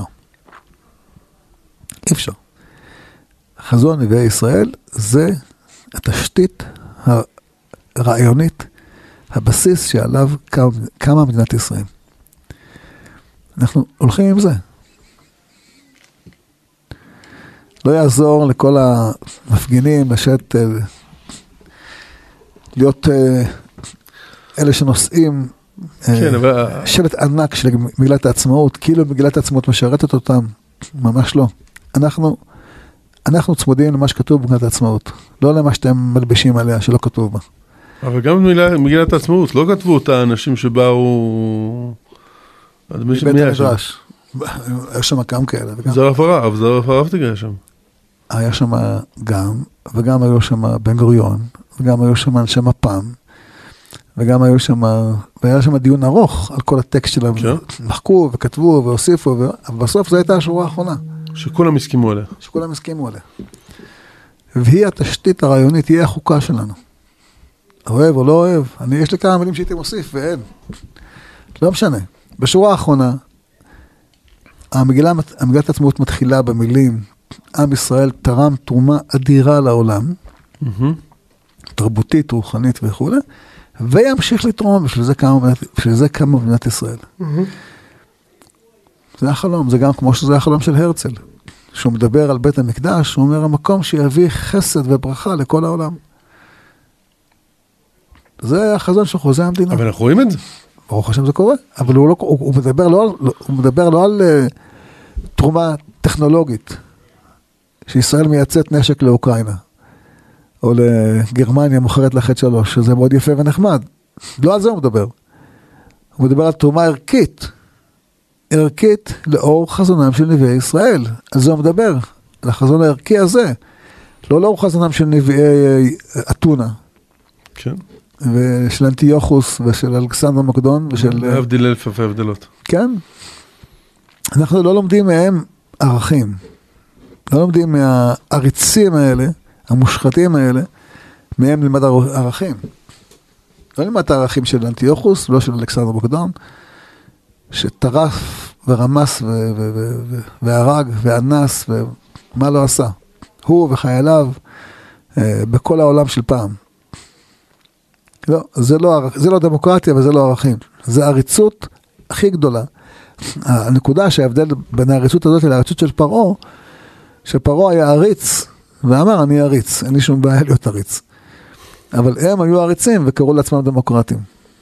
Speaker 2: אי אפשר. חזון נביאי ישראל זה התשתית הרעיונית, הבסיס שעליו קמה, קמה מדינת ישראל. אנחנו הולכים עם זה. לא יעזור לכל המפגינים לשאת, להיות אלה שנושאים
Speaker 1: כן, אבל...
Speaker 2: שלט ענק של מגילת העצמאות, כאילו מגילת העצמאות משרתת אותם, ממש לא. אנחנו, אנחנו צמודים למה שכתוב במגילת העצמאות, לא למה שאתם מלבשים עליה, שלא כתוב בה.
Speaker 1: אבל גם במגילת העצמאות, לא כתבו אותה אנשים שבאו...
Speaker 2: מבית המדרש. היה שם גם כאלה.
Speaker 1: זרע פרב, זרע פרב תגע שם.
Speaker 2: היה שם גם, וגם היו שם בן גוריון, וגם היו שם אנשי מפ"ם, וגם היו שם, והיה שם דיון ארוך על כל הטקסט שלהם, מחקו וכתבו והוסיפו, אבל בסוף זו הייתה השורה האחרונה.
Speaker 1: שכולם הסכימו עליה.
Speaker 2: שכולם הסכימו עליה. והיא התשתית הרעיונית, היא החוקה שלנו. אוהב או לא אוהב, אני יש לי כמה מילים שהייתי מוסיף, ואין. לא משנה. בשורה האחרונה, המגילת העצמאות מתחילה במילים, עם ישראל תרם תרומה אדירה לעולם, תרבותית, רוחנית וכו', וימשיך לתרום, בשביל זה קמה, בשביל זה קמה מדינת ישראל. זה החלום, זה גם כמו שזה החלום של הרצל. שהוא מדבר על בית המקדש, הוא אומר, המקום שיביא חסד וברכה לכל העולם. זה החזון של חוזה המדינה.
Speaker 1: אבל אנחנו רואים את זה.
Speaker 2: ברוך השם זה קורה, אבל הוא, לא, הוא, הוא, מדבר, לא על, הוא מדבר לא על uh, תרומה טכנולוגית, שישראל מייצאת נשק לאוקראינה, או לגרמניה מוכרת לחד שלוש, שזה מאוד יפה ונחמד. לא על זה הוא מדבר. הוא מדבר על תרומה ערכית, ערכית לאור חזונם של נביאי ישראל. על זה הוא מדבר, על החזון הערכי הזה, לא לאור חזונם של נביאי אתונה.
Speaker 1: כן.
Speaker 2: ושל אנטיוכוס, ושל אלכסנדר מקדון, ושל...
Speaker 1: להבדיל אלף אלפי הבדלות.
Speaker 2: כן. אנחנו לא לומדים מהם ערכים. לא לומדים מהעריצים האלה, המושחתים האלה, מהם ללמד ערכים. לא ללמד את הערכים של אנטיוכוס, לא של אלכסנדר מקדון, שטרף ורמס והרג ואנס ומה לא עשה. הוא וחייליו בכל העולם של פעם. לא, זה לא, זה לא דמוקרטיה וזה לא ערכים. זה עריצות הכי גדולה. הנקודה שההבדל בין העריצות הזאת לעריצות של פרעה, שפרעה היה עריץ, ואמר אני עריץ, אין לי שום בעיה להיות עריץ. אבל הם היו עריצים וקראו לעצמם דמוקרטים.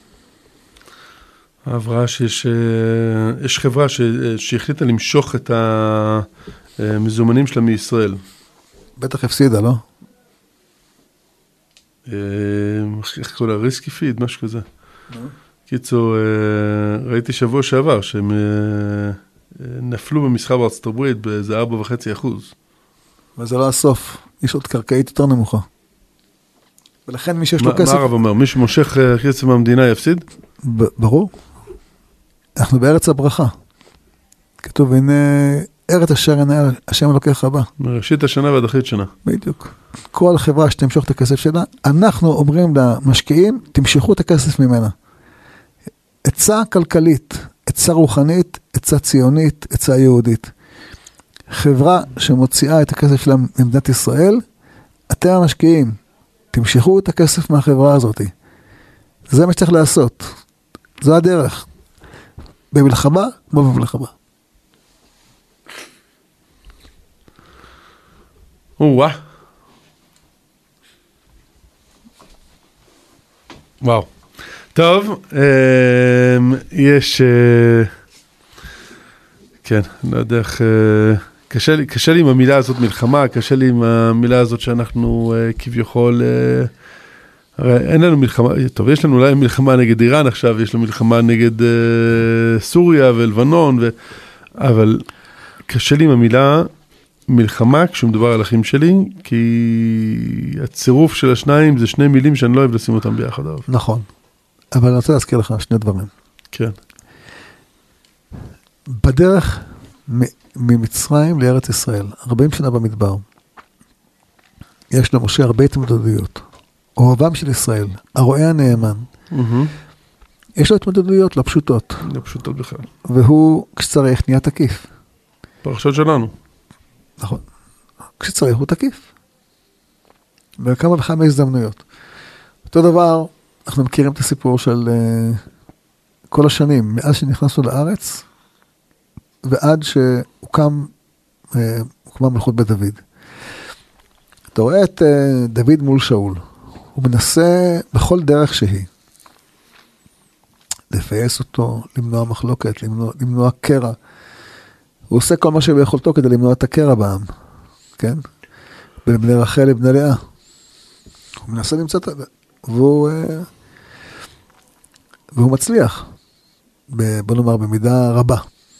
Speaker 1: ההבראה שיש יש חברה שהחליטה למשוך את המזומנים שלה מישראל.
Speaker 2: בטח הפסידה, לא?
Speaker 1: איך קורא לה? ריסקי פיד, משהו כזה. קיצור, ראיתי שבוע שעבר שהם נפלו במסחר בארצות הברית באיזה ארבע וחצי אחוז.
Speaker 2: וזה לא הסוף, יש עוד קרקעית יותר נמוכה. ולכן מי שיש לו כסף...
Speaker 1: מה הרב אומר? מי שמושך כסף מהמדינה יפסיד?
Speaker 2: ברור. אנחנו בארץ הברכה. כתוב, הנה ארץ אשר עיני השם אלוקיך בא.
Speaker 1: מראשית השנה ועד אחרית שנה.
Speaker 2: בדיוק. כל חברה שתמשוך את הכסף שלה, אנחנו אומרים למשקיעים, תמשכו את הכסף ממנה. עצה כלכלית, עצה רוחנית, עצה ציונית, עצה יהודית. חברה שמוציאה את הכסף שלה ממדינת ישראל, אתם המשקיעים, תמשכו את הכסף מהחברה הזאת. זה מה שצריך לעשות. זו הדרך. במלחמה, כמו במלחמה.
Speaker 1: או-אה. וואו. טוב, יש, כן, לא יודע איך, קשה לי, קשה לי עם המילה הזאת מלחמה, קשה לי עם המילה הזאת שאנחנו כביכול, הרי אין לנו מלחמה, טוב, יש לנו אולי מלחמה נגד איראן עכשיו, יש לנו מלחמה נגד סוריה ולבנון, ו... אבל קשה לי עם המילה מלחמה כשמדובר על אחים שלי, כי הצירוף של השניים זה שני מילים שאני לא אוהב לשים אותם ביחד.
Speaker 2: נכון. אבל אני רוצה להזכיר לך שני דברים.
Speaker 1: כן.
Speaker 2: בדרך ממצרים לארץ ישראל, ארבעים שנה במדבר, יש למשה הרבה התמודדויות. אוהבם של ישראל, הרועה הנאמן, יש לו התמודדויות לא פשוטות.
Speaker 1: לא פשוטות בכלל.
Speaker 2: והוא, כשצריך, נהיה תקיף.
Speaker 1: פרשות שלנו.
Speaker 2: נכון. כשצריך, הוא תקיף. וכמה וכמה הזדמנויות. אותו דבר, אנחנו מכירים את הסיפור של uh, כל השנים, מאז שנכנסנו לארץ, ועד שהוקם, uh, הוקמה מלכות בית דוד. אתה רואה את uh, דוד מול שאול, הוא מנסה בכל דרך שהיא, לפייס אותו, למנוע מחלוקת, למנוע, למנוע קרע. הוא עושה כל מה שביכולתו כדי למנוע את הקרע בעם, כן? בין בני רחל לבני לאה. הוא מנסה למצוא את... והוא... והוא מצליח, בוא נאמר, במידה רבה.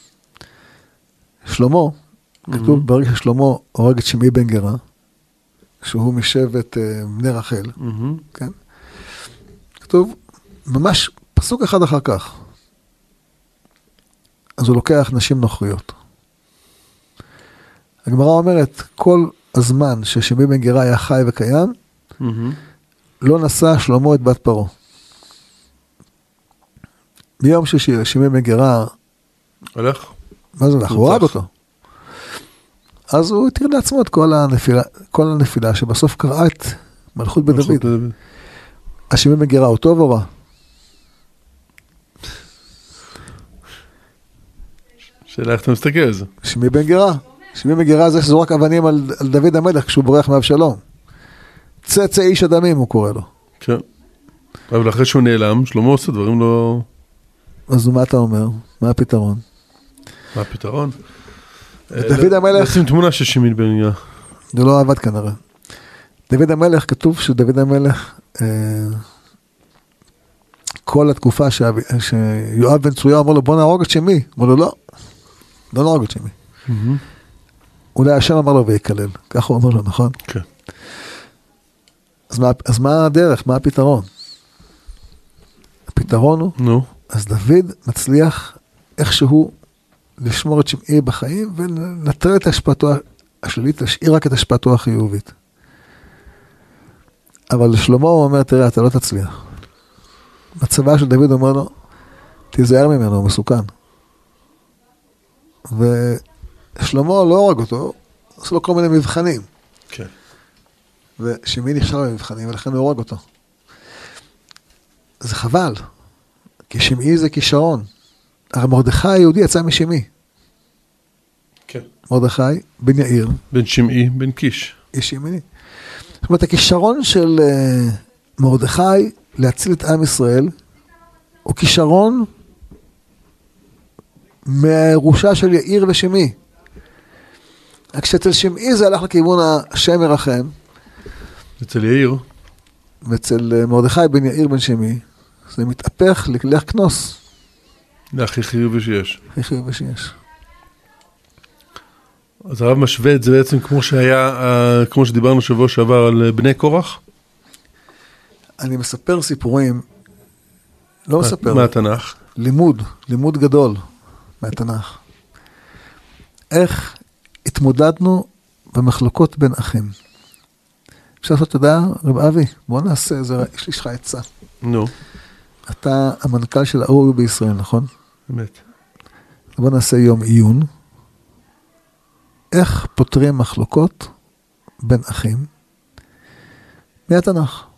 Speaker 2: שלמה, כתוב ברגע ששלמה הורג את שמעי בן גרה, שהוא משבט בני רחל, כן? כתוב, ממש פסוק אחד אחר כך, אז הוא לוקח נשים נוכריות. הגמרא אומרת, כל הזמן ששמעי בן גרה היה חי וקיים, לא נשא שלמה את בת פרעה. ביום ששמעי בן גרה,
Speaker 1: הולך?
Speaker 2: מה זה הולך? הוא הרג אותו. אז הוא התיר לעצמו את כל הנפילה, כל הנפילה שבסוף קראה את מלכות בית דוד. השמעי בן גרה הוא טוב או רע?
Speaker 1: שאלה איך אתה מסתכל על זה?
Speaker 2: שמעי בן גרה. שמעי בן גרה זה שזורק אבנים על, על דוד המלך כשהוא בורח מאבשלום. צא צא איש אדמים הוא קורא לו.
Speaker 1: כן. אבל אחרי שהוא נעלם, שלמה עושה דברים לא...
Speaker 2: אז מה אתה אומר? מה הפתרון?
Speaker 1: מה הפתרון?
Speaker 2: דוד המלך...
Speaker 1: לשים תמונה של שמעי בן גרה.
Speaker 2: זה לא עבד כנראה. דוד המלך, כתוב שדוד המלך, כל התקופה שיואב בן צרויה אמר לו, בוא נהרוג את שמעי. אמר לו, לא. לא נהרוג את שמעי. אולי השם אמר לו ויקלל. ככה הוא אמר לו, נכון?
Speaker 1: כן.
Speaker 2: אז מה, אז מה הדרך? מה הפתרון? הפתרון הוא,
Speaker 1: נו.
Speaker 2: אז דוד מצליח איכשהו לשמור את שמעי בחיים ולנטרל את השפעתו השלילית, להשאיר רק את השפעתו החיובית. אבל לשלמה הוא אומר, תראה, אתה לא תצליח. בצבא של דוד אומר לו, תיזהר ממנו, הוא מסוכן. ושלמה לא הורג אותו, עשו לו כל מיני מבחנים.
Speaker 1: כן.
Speaker 2: ושמעי נכשל במבחנים, ולכן הוא הורג אותו. זה חבל, כי שמעי זה כישרון. הרי מרדכי היהודי יצא משמעי.
Speaker 1: כן.
Speaker 2: מרדכי בן יאיר.
Speaker 1: בן שמעי, בן קיש.
Speaker 2: איש ימיני. זאת אומרת, הכישרון של uh, מרדכי להציל את עם ישראל, הוא כישרון מהירושה של יאיר ושמעי. רק שאצל שמעי זה הלך לכיוון השם ירחם.
Speaker 1: אצל יאיר.
Speaker 2: ואצל מרדכי בן יאיר בן שמעי, זה מתהפך לכלך כנוס.
Speaker 1: זה הכי חיובי שיש.
Speaker 2: הכי חיובי שיש.
Speaker 1: אז הרב משווה את זה בעצם כמו שהיה, כמו שדיברנו שבוע שעבר על בני קורח?
Speaker 2: אני מספר סיפורים, לא מספר.
Speaker 1: מהתנ"ך?
Speaker 2: לימוד, לימוד גדול מהתנ"ך. איך התמודדנו במחלוקות בין אחים. אפשר לעשות, אתה יודע, רב אבי, בוא נעשה, זה, יש לי שלך עצה.
Speaker 1: נו.
Speaker 2: אתה המנכ"ל של האור בישראל, נכון?
Speaker 1: באמת.
Speaker 2: בוא נעשה יום עיון. איך פותרים מחלוקות בין אחים מהתנ"ך.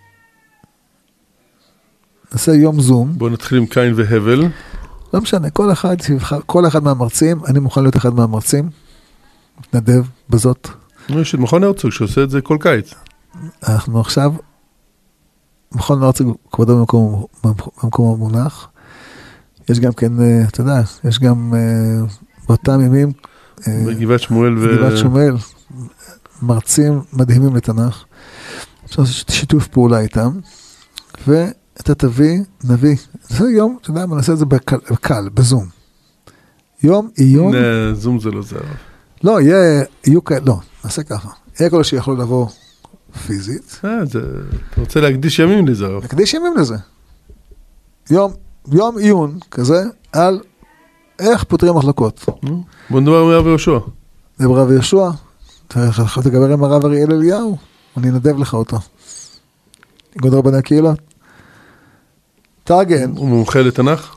Speaker 2: נעשה יום זום.
Speaker 1: בוא נתחיל עם קין והבל.
Speaker 2: לא משנה, כל אחד, כל אחד מהמרצים, אני מוכן להיות אחד מהמרצים, מתנדב בזאת.
Speaker 1: יש את מכון הרצוג שעושה את זה כל קיץ.
Speaker 2: אנחנו עכשיו, מכון הרצוג כבודו במקום, במקום המונח. יש גם כן, אתה יודע, יש גם באותם ימים,
Speaker 1: בגבעת שמואל ו...
Speaker 2: בגבעת שמואל, מרצים מדהימים לתנ"ך. אפשר לעשות שיתוף פעולה איתם, ואתה תביא, נביא, זה יום, אתה יודע, נעשה את זה בקל, בזום. יום עיון...
Speaker 1: זום זה לא זה.
Speaker 2: לא, יהיה, יהיו כאלה, לא, נעשה ככה. יהיה כל שיכולו לבוא פיזית.
Speaker 1: אה, זה, אתה רוצה להקדיש ימים לזה, הרב.
Speaker 2: להקדיש ימים לזה. יום, יום עיון כזה, על איך פותרים מחלוקות.
Speaker 1: בוא נדבר עם הרב יהושע.
Speaker 2: דבר הרב יהושע, תגבר עם הרב אריאל אליהו, אני אנדב לך אותו. איגוד רבני הקהילות. תארגן.
Speaker 1: הוא מומחה לתנ"ך?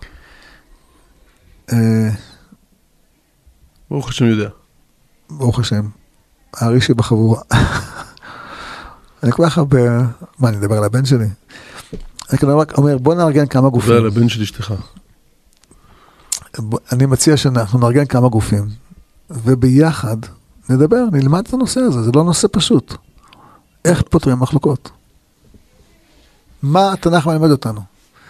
Speaker 1: ברוך השם יודע.
Speaker 2: ברוך השם. הארי שבחבורה. אני כל כך הרבה... מה, אני אדבר על הבן שלי? אני כנראה אומר, בוא נארגן כמה גופים.
Speaker 1: זה על הבן של אשתך.
Speaker 2: אני מציע שאנחנו נארגן כמה גופים, וביחד נדבר, נלמד את הנושא הזה. זה לא נושא פשוט. איך פותרים מחלוקות? מה התנ"ך מלמד אותנו?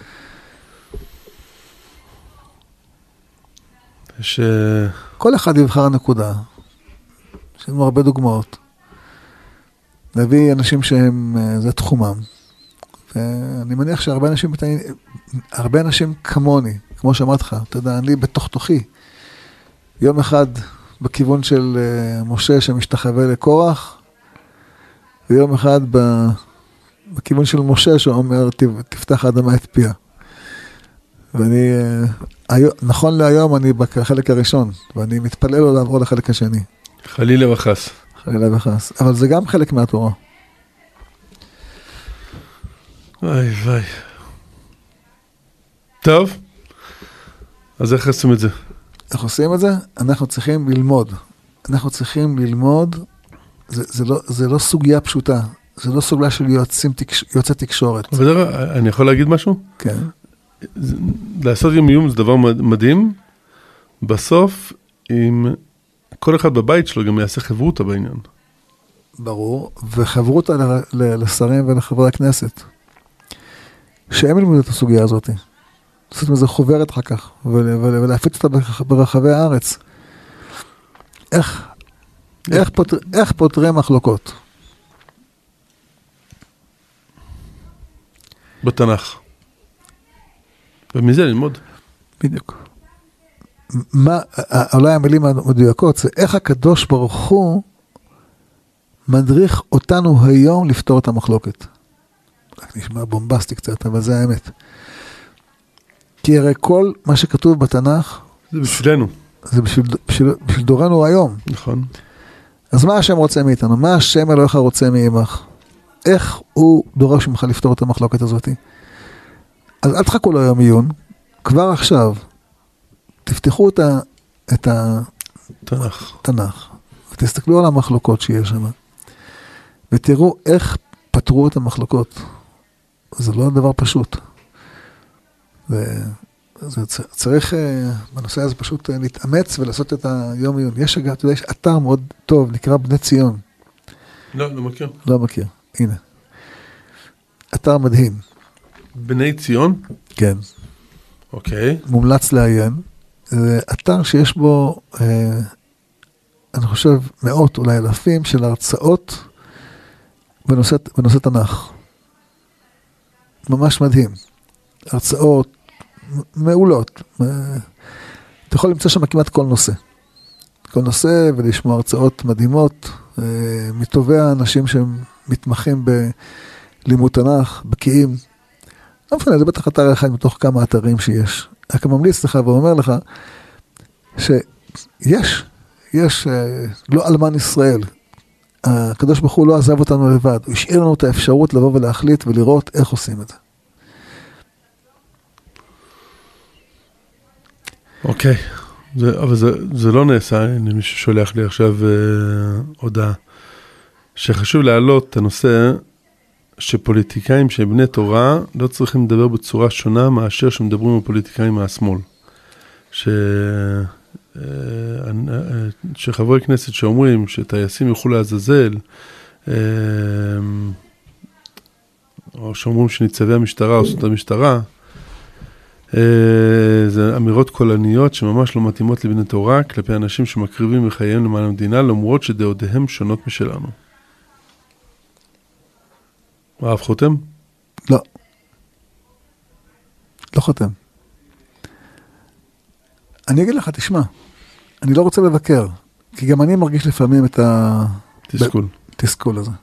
Speaker 1: ש...
Speaker 2: כל אחד יבחר נקודה. יש לנו הרבה דוגמאות. להביא אנשים שהם, זה תחומם. ואני מניח שהרבה אנשים, הרבה אנשים כמוני, כמו שאמרת לך, אתה יודע, אני בתוך תוכי. יום אחד בכיוון של משה שמשתחווה לקורח, ויום אחד בכיוון של משה שאומר, תפתח האדמה את פיה. ואני, נכון להיום אני בחלק הראשון, ואני מתפלל לו לעבור לחלק השני.
Speaker 1: חלילה וחס.
Speaker 2: חלילה וחס. אבל זה גם חלק מהתורה.
Speaker 1: וואי וואי. טוב. אז איך עושים את זה?
Speaker 2: איך עושים את זה? אנחנו צריכים ללמוד. אנחנו צריכים ללמוד, זה, זה, לא, זה לא סוגיה פשוטה. זה לא סוגיה של יועצים, יועצי תקשורת.
Speaker 1: אבל דבר, אני יכול להגיד משהו?
Speaker 2: כן.
Speaker 1: לעשות יום עיון זה דבר מדהים. בסוף, אם כל אחד בבית שלו גם יעשה חברותה בעניין.
Speaker 2: ברור, וחברותה לשרים ולחברי הכנסת. שהם ילמדו את הסוגיה הזאת. לעשות מזה חוברת אחר כך, ולהפיץ אותה ברחבי הארץ. איך, איך, פותר, איך פותרים מחלוקות?
Speaker 1: בתנ"ך. ומזה ללמוד.
Speaker 2: בדיוק. מה, אולי המילים המדויקות, זה איך הקדוש ברוך הוא מדריך אותנו היום לפתור את המחלוקת. רק נשמע בומבסטי קצת, אבל זה האמת. כי הרי כל מה שכתוב בתנ"ך,
Speaker 1: זה בשבילנו.
Speaker 2: זה בשביל, בשביל, בשביל דורנו היום.
Speaker 1: נכון.
Speaker 2: אז מה השם רוצה מאיתנו? מה השם אלוהיך רוצה מעמך? איך הוא דורש ממך לפתור את המחלוקת הזאת? אז אל תחכו ליום עיון, כבר עכשיו, תפתחו את ה... את
Speaker 1: התנ"ך.
Speaker 2: תנ"ך, ותסתכלו על המחלוקות שיש שם, ותראו איך פתרו את המחלוקות. זה לא דבר פשוט. זה, זה צריך, בנושא הזה פשוט להתאמץ ולעשות את היום עיון. יש, אתה יודע, יש אתר מאוד טוב, נקרא בני ציון.
Speaker 1: לא, לא מכיר.
Speaker 2: לא מכיר, הנה. אתר מדהים.
Speaker 1: בני ציון?
Speaker 2: כן.
Speaker 1: אוקיי.
Speaker 2: מומלץ לעיין. זה אתר שיש בו, אה, אני חושב, מאות, אולי אלפים של הרצאות בנושא, בנושא תנ"ך. ממש מדהים. הרצאות מעולות. אתה יכול למצוא שם כמעט כל נושא. כל נושא ולשמוע הרצאות מדהימות, מטובי האנשים שהם מתמחים בלימוד תנ"ך, בקיאים. לא מפנה, זה בטח אתר אחד מתוך כמה אתרים שיש. רק ממליץ לך ואומר לך שיש, יש, לא אלמן ישראל. הקדוש ברוך הוא לא עזב אותנו לבד, הוא השאיר לנו את האפשרות לבוא ולהחליט ולראות איך עושים את זה.
Speaker 1: אוקיי, זה, אבל זה, זה לא נעשה, הנה מישהו שולח לי עכשיו אה, הודעה, שחשוב להעלות את הנושא שפוליטיקאים שהם בני תורה לא צריכים לדבר בצורה שונה מאשר שמדברים עם פוליטיקאים מהשמאל. ש... שחברי כנסת שאומרים שטייסים יוכלו לעזאזל, או שאומרים שניצבי המשטרה עושות את המשטרה, זה אמירות קולניות שממש לא מתאימות לבני תורה כלפי אנשים שמקריבים מחייהם למען המדינה, למרות שדעותיהם שונות משלנו. הרב חותם?
Speaker 2: לא. לא חותם. אני אגיד לך, תשמע, אני לא רוצה לבקר, כי גם אני מרגיש לפעמים את
Speaker 1: התסכול.
Speaker 2: התסכול הזה.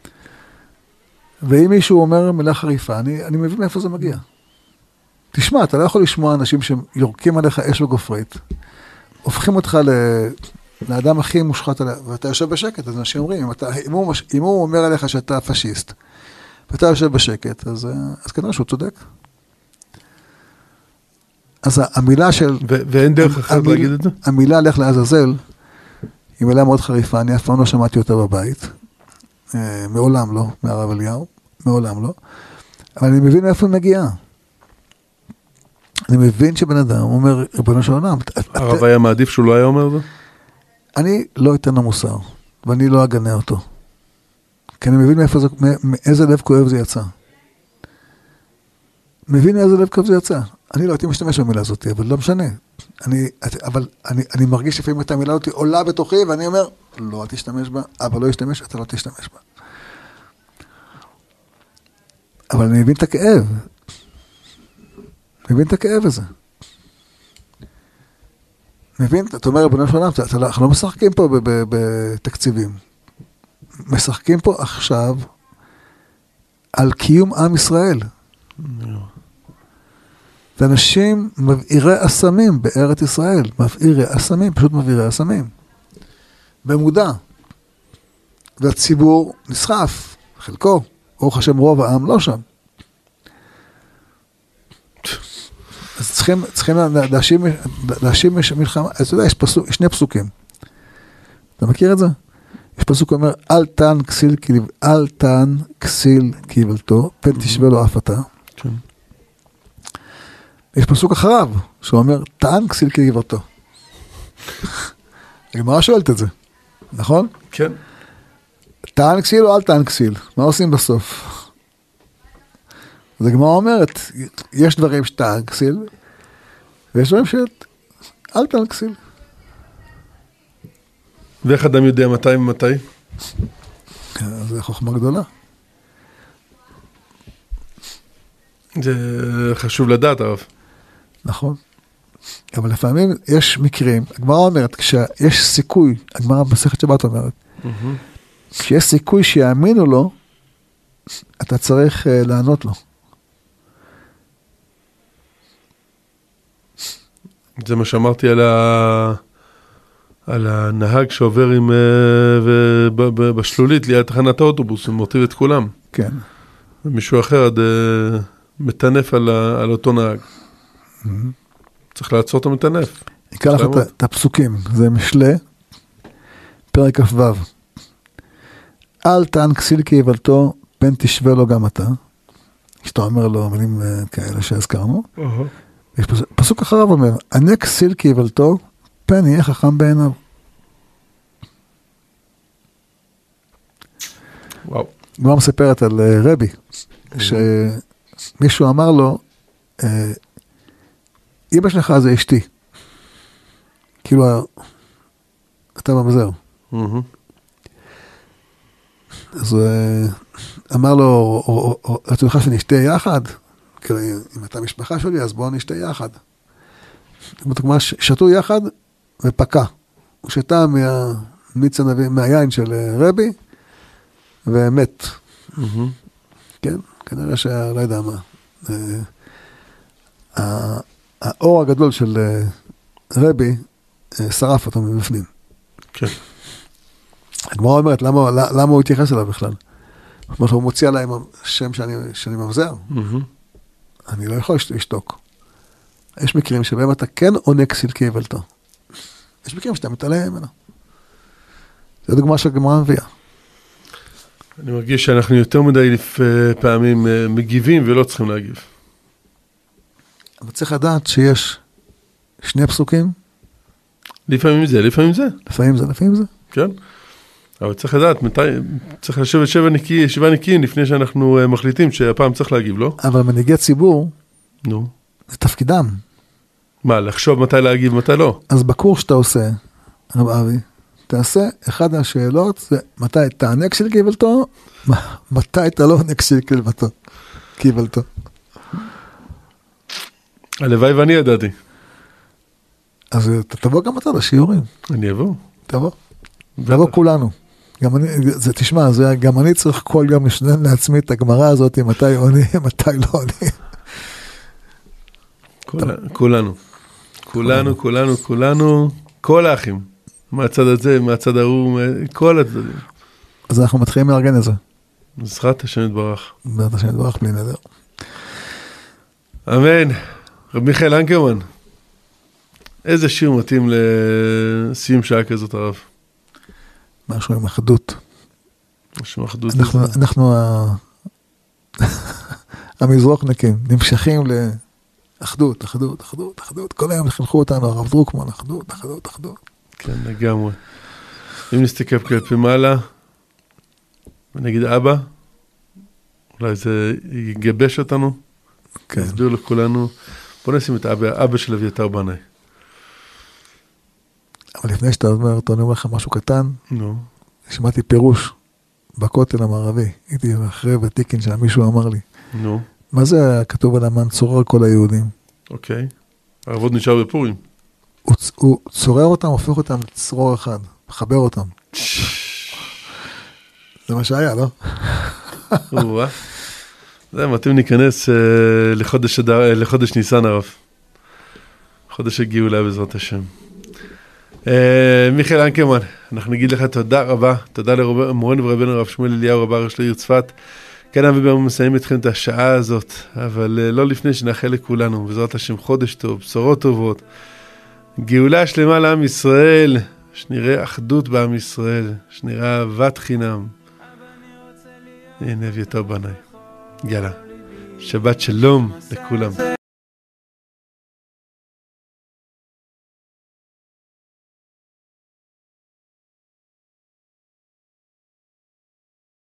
Speaker 2: ואם מישהו אומר מילה חריפה, אני, אני מבין מאיפה זה מגיע. תשמע, אתה לא יכול לשמוע אנשים שיורקים עליך אש וגופרית, הופכים אותך ל... לאדם הכי מושחת עליה, ואתה יושב בשקט, אז אנשים אומרים, אם, אתה, אם, הוא, אם הוא אומר עליך שאתה פשיסט, ואתה יושב בשקט, אז, אז כנראה שהוא צודק. אז המילה של...
Speaker 1: ו- ואין דרך אחרת
Speaker 2: המיל,
Speaker 1: להגיד את זה?
Speaker 2: המילה לך לעזאזל, היא מילה מאוד חריפה, אני אף פעם לא שמעתי אותה בבית, אה, מעולם לא, מהרב אליהו, מעולם לא, אבל אני מבין מאיפה היא מגיעה. אני מבין שבן אדם אומר, ריבונו של עולם...
Speaker 1: הרב היה מעדיף שהוא לא היה אומר זה?
Speaker 2: אני לא אתן לו מוסר, ואני לא אגנה אותו. כי אני מבין מאיפה זה, מאיזה לב כואב זה יצא. מבין מאיזה לב כואב זה יצא. אני לא הייתי משתמש במילה הזאת, אבל לא משנה. אני, אבל אני, אני מרגיש לפעמים את המילה הזאת עולה בתוכי, ואני אומר, לא, אל תשתמש בה, אבל לא ישתמש, אתה לא תשתמש בה. אבל אני מבין את הכאב. מבין את הכאב הזה. מבין? אתה אומר, בנו של עולם, אנחנו לא משחקים פה בתקציבים. משחקים פה עכשיו על קיום עם ישראל. ואנשים מבעירי אסמים בארץ ישראל. מבעירי אסמים, פשוט מבעירי אסמים. במודע. והציבור נסחף, חלקו. ברוך השם רוב העם לא שם. אז צריכים, צריכים להשיב, להשיב מלחמה, אז אתה יודע, יש פסוק, שני פסוקים. אתה מכיר את זה? יש פסוק אומר, אל תן כסיל, אל תן כסיל קיבלתו, פן תשווה לו אף אתה.
Speaker 1: כן.
Speaker 2: יש פסוק אחריו, שהוא אומר, תן כסיל קיבלתו. הגמרא שואלת את זה, נכון?
Speaker 1: כן.
Speaker 2: תן כסיל או אל תן כסיל? מה עושים בסוף? אז הגמרא אומרת, יש דברים שתן כסיל, ויש דברים שאל תן כסיל.
Speaker 1: ואיך אדם יודע מתי ומתי?
Speaker 2: זה חוכמה גדולה.
Speaker 1: זה חשוב לדעת, הרב.
Speaker 2: נכון. אבל לפעמים יש מקרים, הגמרא אומרת, כשיש סיכוי, הגמרא במסכת שבת אומרת, כשיש סיכוי שיאמינו לו, אתה צריך לענות לו.
Speaker 1: זה מה שאמרתי על ה... על הנהג שעובר עם... בשלולית ליד תחנת האוטובוס, הוא מוטיב את כולם.
Speaker 2: כן.
Speaker 1: ומישהו אחר עד מטנף על, ה... על אותו נהג. Mm-hmm. צריך לעצור את המטנף.
Speaker 2: אקרא לך את, את הפסוקים, זה משלה, פרק כ"ו. אל תן כסיל קיבלתו, פן תשווה לו גם אתה. שאתה אומר לו מילים כאלה שהזכרנו. Uh-huh. יש פסוק, פסוק אחריו אומר, ענה כסיל קיבלתו, פן יהיה חכם בעיניו.
Speaker 1: וואו.
Speaker 2: גמרא מספרת על רבי, שמישהו אמר לו, אמא שלך זה אשתי. כאילו, אתה ממזר. אז אמר לו, אתה יודע שנשתה יחד? כאילו, אם אתה משפחה שלי, אז בואו נשתה יחד. כלומר, שתו יחד ופקע. הוא שתה מהמיץ הנביא, מהיין של רבי, ומת. כן, כנראה שלא יודע מה. האור הגדול של רבי שרף אותו מבפנים.
Speaker 1: כן.
Speaker 2: הגמרא אומרת, למה, למה הוא התייחס אליו בכלל? כלומר, הוא מוציא עליי שם שאני, שאני מבזר. אני לא יכול לשתוק. יש מקרים שבהם אתה כן עונק סילקי ולטו. יש מקרים שאתה מתעלם ממנו. זו דוגמה שהגמרא מביאה.
Speaker 1: אני מרגיש שאנחנו יותר מדי פעמים מגיבים ולא צריכים להגיב.
Speaker 2: אבל צריך לדעת שיש שני פסוקים.
Speaker 1: לפעמים זה, לפעמים זה.
Speaker 2: לפעמים זה, לפעמים זה.
Speaker 1: כן. אבל צריך לדעת, מתי, צריך לשבת שבע נקי, שבע נקיים לפני שאנחנו מחליטים שהפעם צריך להגיב, לא?
Speaker 2: אבל מנהיגי ציבור,
Speaker 1: נו.
Speaker 2: זה תפקידם. מה,
Speaker 1: לחשוב מתי להגיב, מתי לא?
Speaker 2: אז בקורס שאתה עושה, רב אבי, תעשה, אחד השאלות זה, מתי תענה כשל קיבלתו, מתי אתה לא עונה כשל קיבלתו. קיבלתו.
Speaker 1: הלוואי ואני ידעתי.
Speaker 2: אז אתה תבוא גם אתה לשיעורים.
Speaker 1: אני אבוא.
Speaker 2: תבוא. תבוא כולנו. גם אני, זה, תשמע, זה, גם אני צריך כל יום לשנן לעצמי את הגמרא הזאת, מתי עונים, מתי לא עונים.
Speaker 1: כולנו. כולנו, כולנו, כולנו, כל האחים. מהצד הזה, מהצד ההוא, כל הצדדים.
Speaker 2: אז אנחנו מתחילים לארגן את זה.
Speaker 1: בעזרת השם יתברך.
Speaker 2: בעזרת השם יתברך בלי נדר.
Speaker 1: אמן. רב מיכאל אנקרמן. איזה שיר מתאים לסיום שעה כזאת הרב?
Speaker 2: משהו עם אחדות.
Speaker 1: משהו עם אחדות.
Speaker 2: אנחנו, אנחנו המזרוחניקים נמשכים לאחדות, אחדות, אחדות, אחדות. כל היום חינכו אותנו, הרב דרוקמן, אחדות, אחדות, אחדות. כן,
Speaker 1: לגמרי. אם נסתכל כלפי מעלה, ונגיד אבא, אולי זה יגבש אותנו, כן. נסביר לכולנו, בוא נשים את אבא, אבא של אביתר בנאי.
Speaker 2: אבל לפני שאתה אומר, אתה אומר לך משהו קטן,
Speaker 1: נו.
Speaker 2: שמעתי פירוש בכותל המערבי, הייתי אחרי ותיקין שמישהו אמר לי.
Speaker 1: נו.
Speaker 2: מה זה כתוב על המן צורר כל היהודים?
Speaker 1: אוקיי. הרבות נשאר בפורים.
Speaker 2: הוא, הוא צורר אותם, הופך אותם לצרור אחד, מחבר אותם. זה מה שהיה, לא?
Speaker 1: זה מתאים להיכנס לחודש ניסן הרב. חודש הגאולה בעזרת השם. מיכאל אנקרמן, אנחנו נגיד לך תודה רבה, תודה למורנו ורבנו הרב שמואל אליהו רב הראשי לעיר צפת. כן, אבי ברם מסיים אתכם את השעה הזאת, אבל לא לפני שנאחל לכולנו, בעזרת השם חודש טוב, בשורות טובות, גאולה שלמה לעם ישראל, שנראה אחדות בעם ישראל, שנראה אהבת חינם. הנה אביתר בנאי. יאללה, שבת שלום לכולם.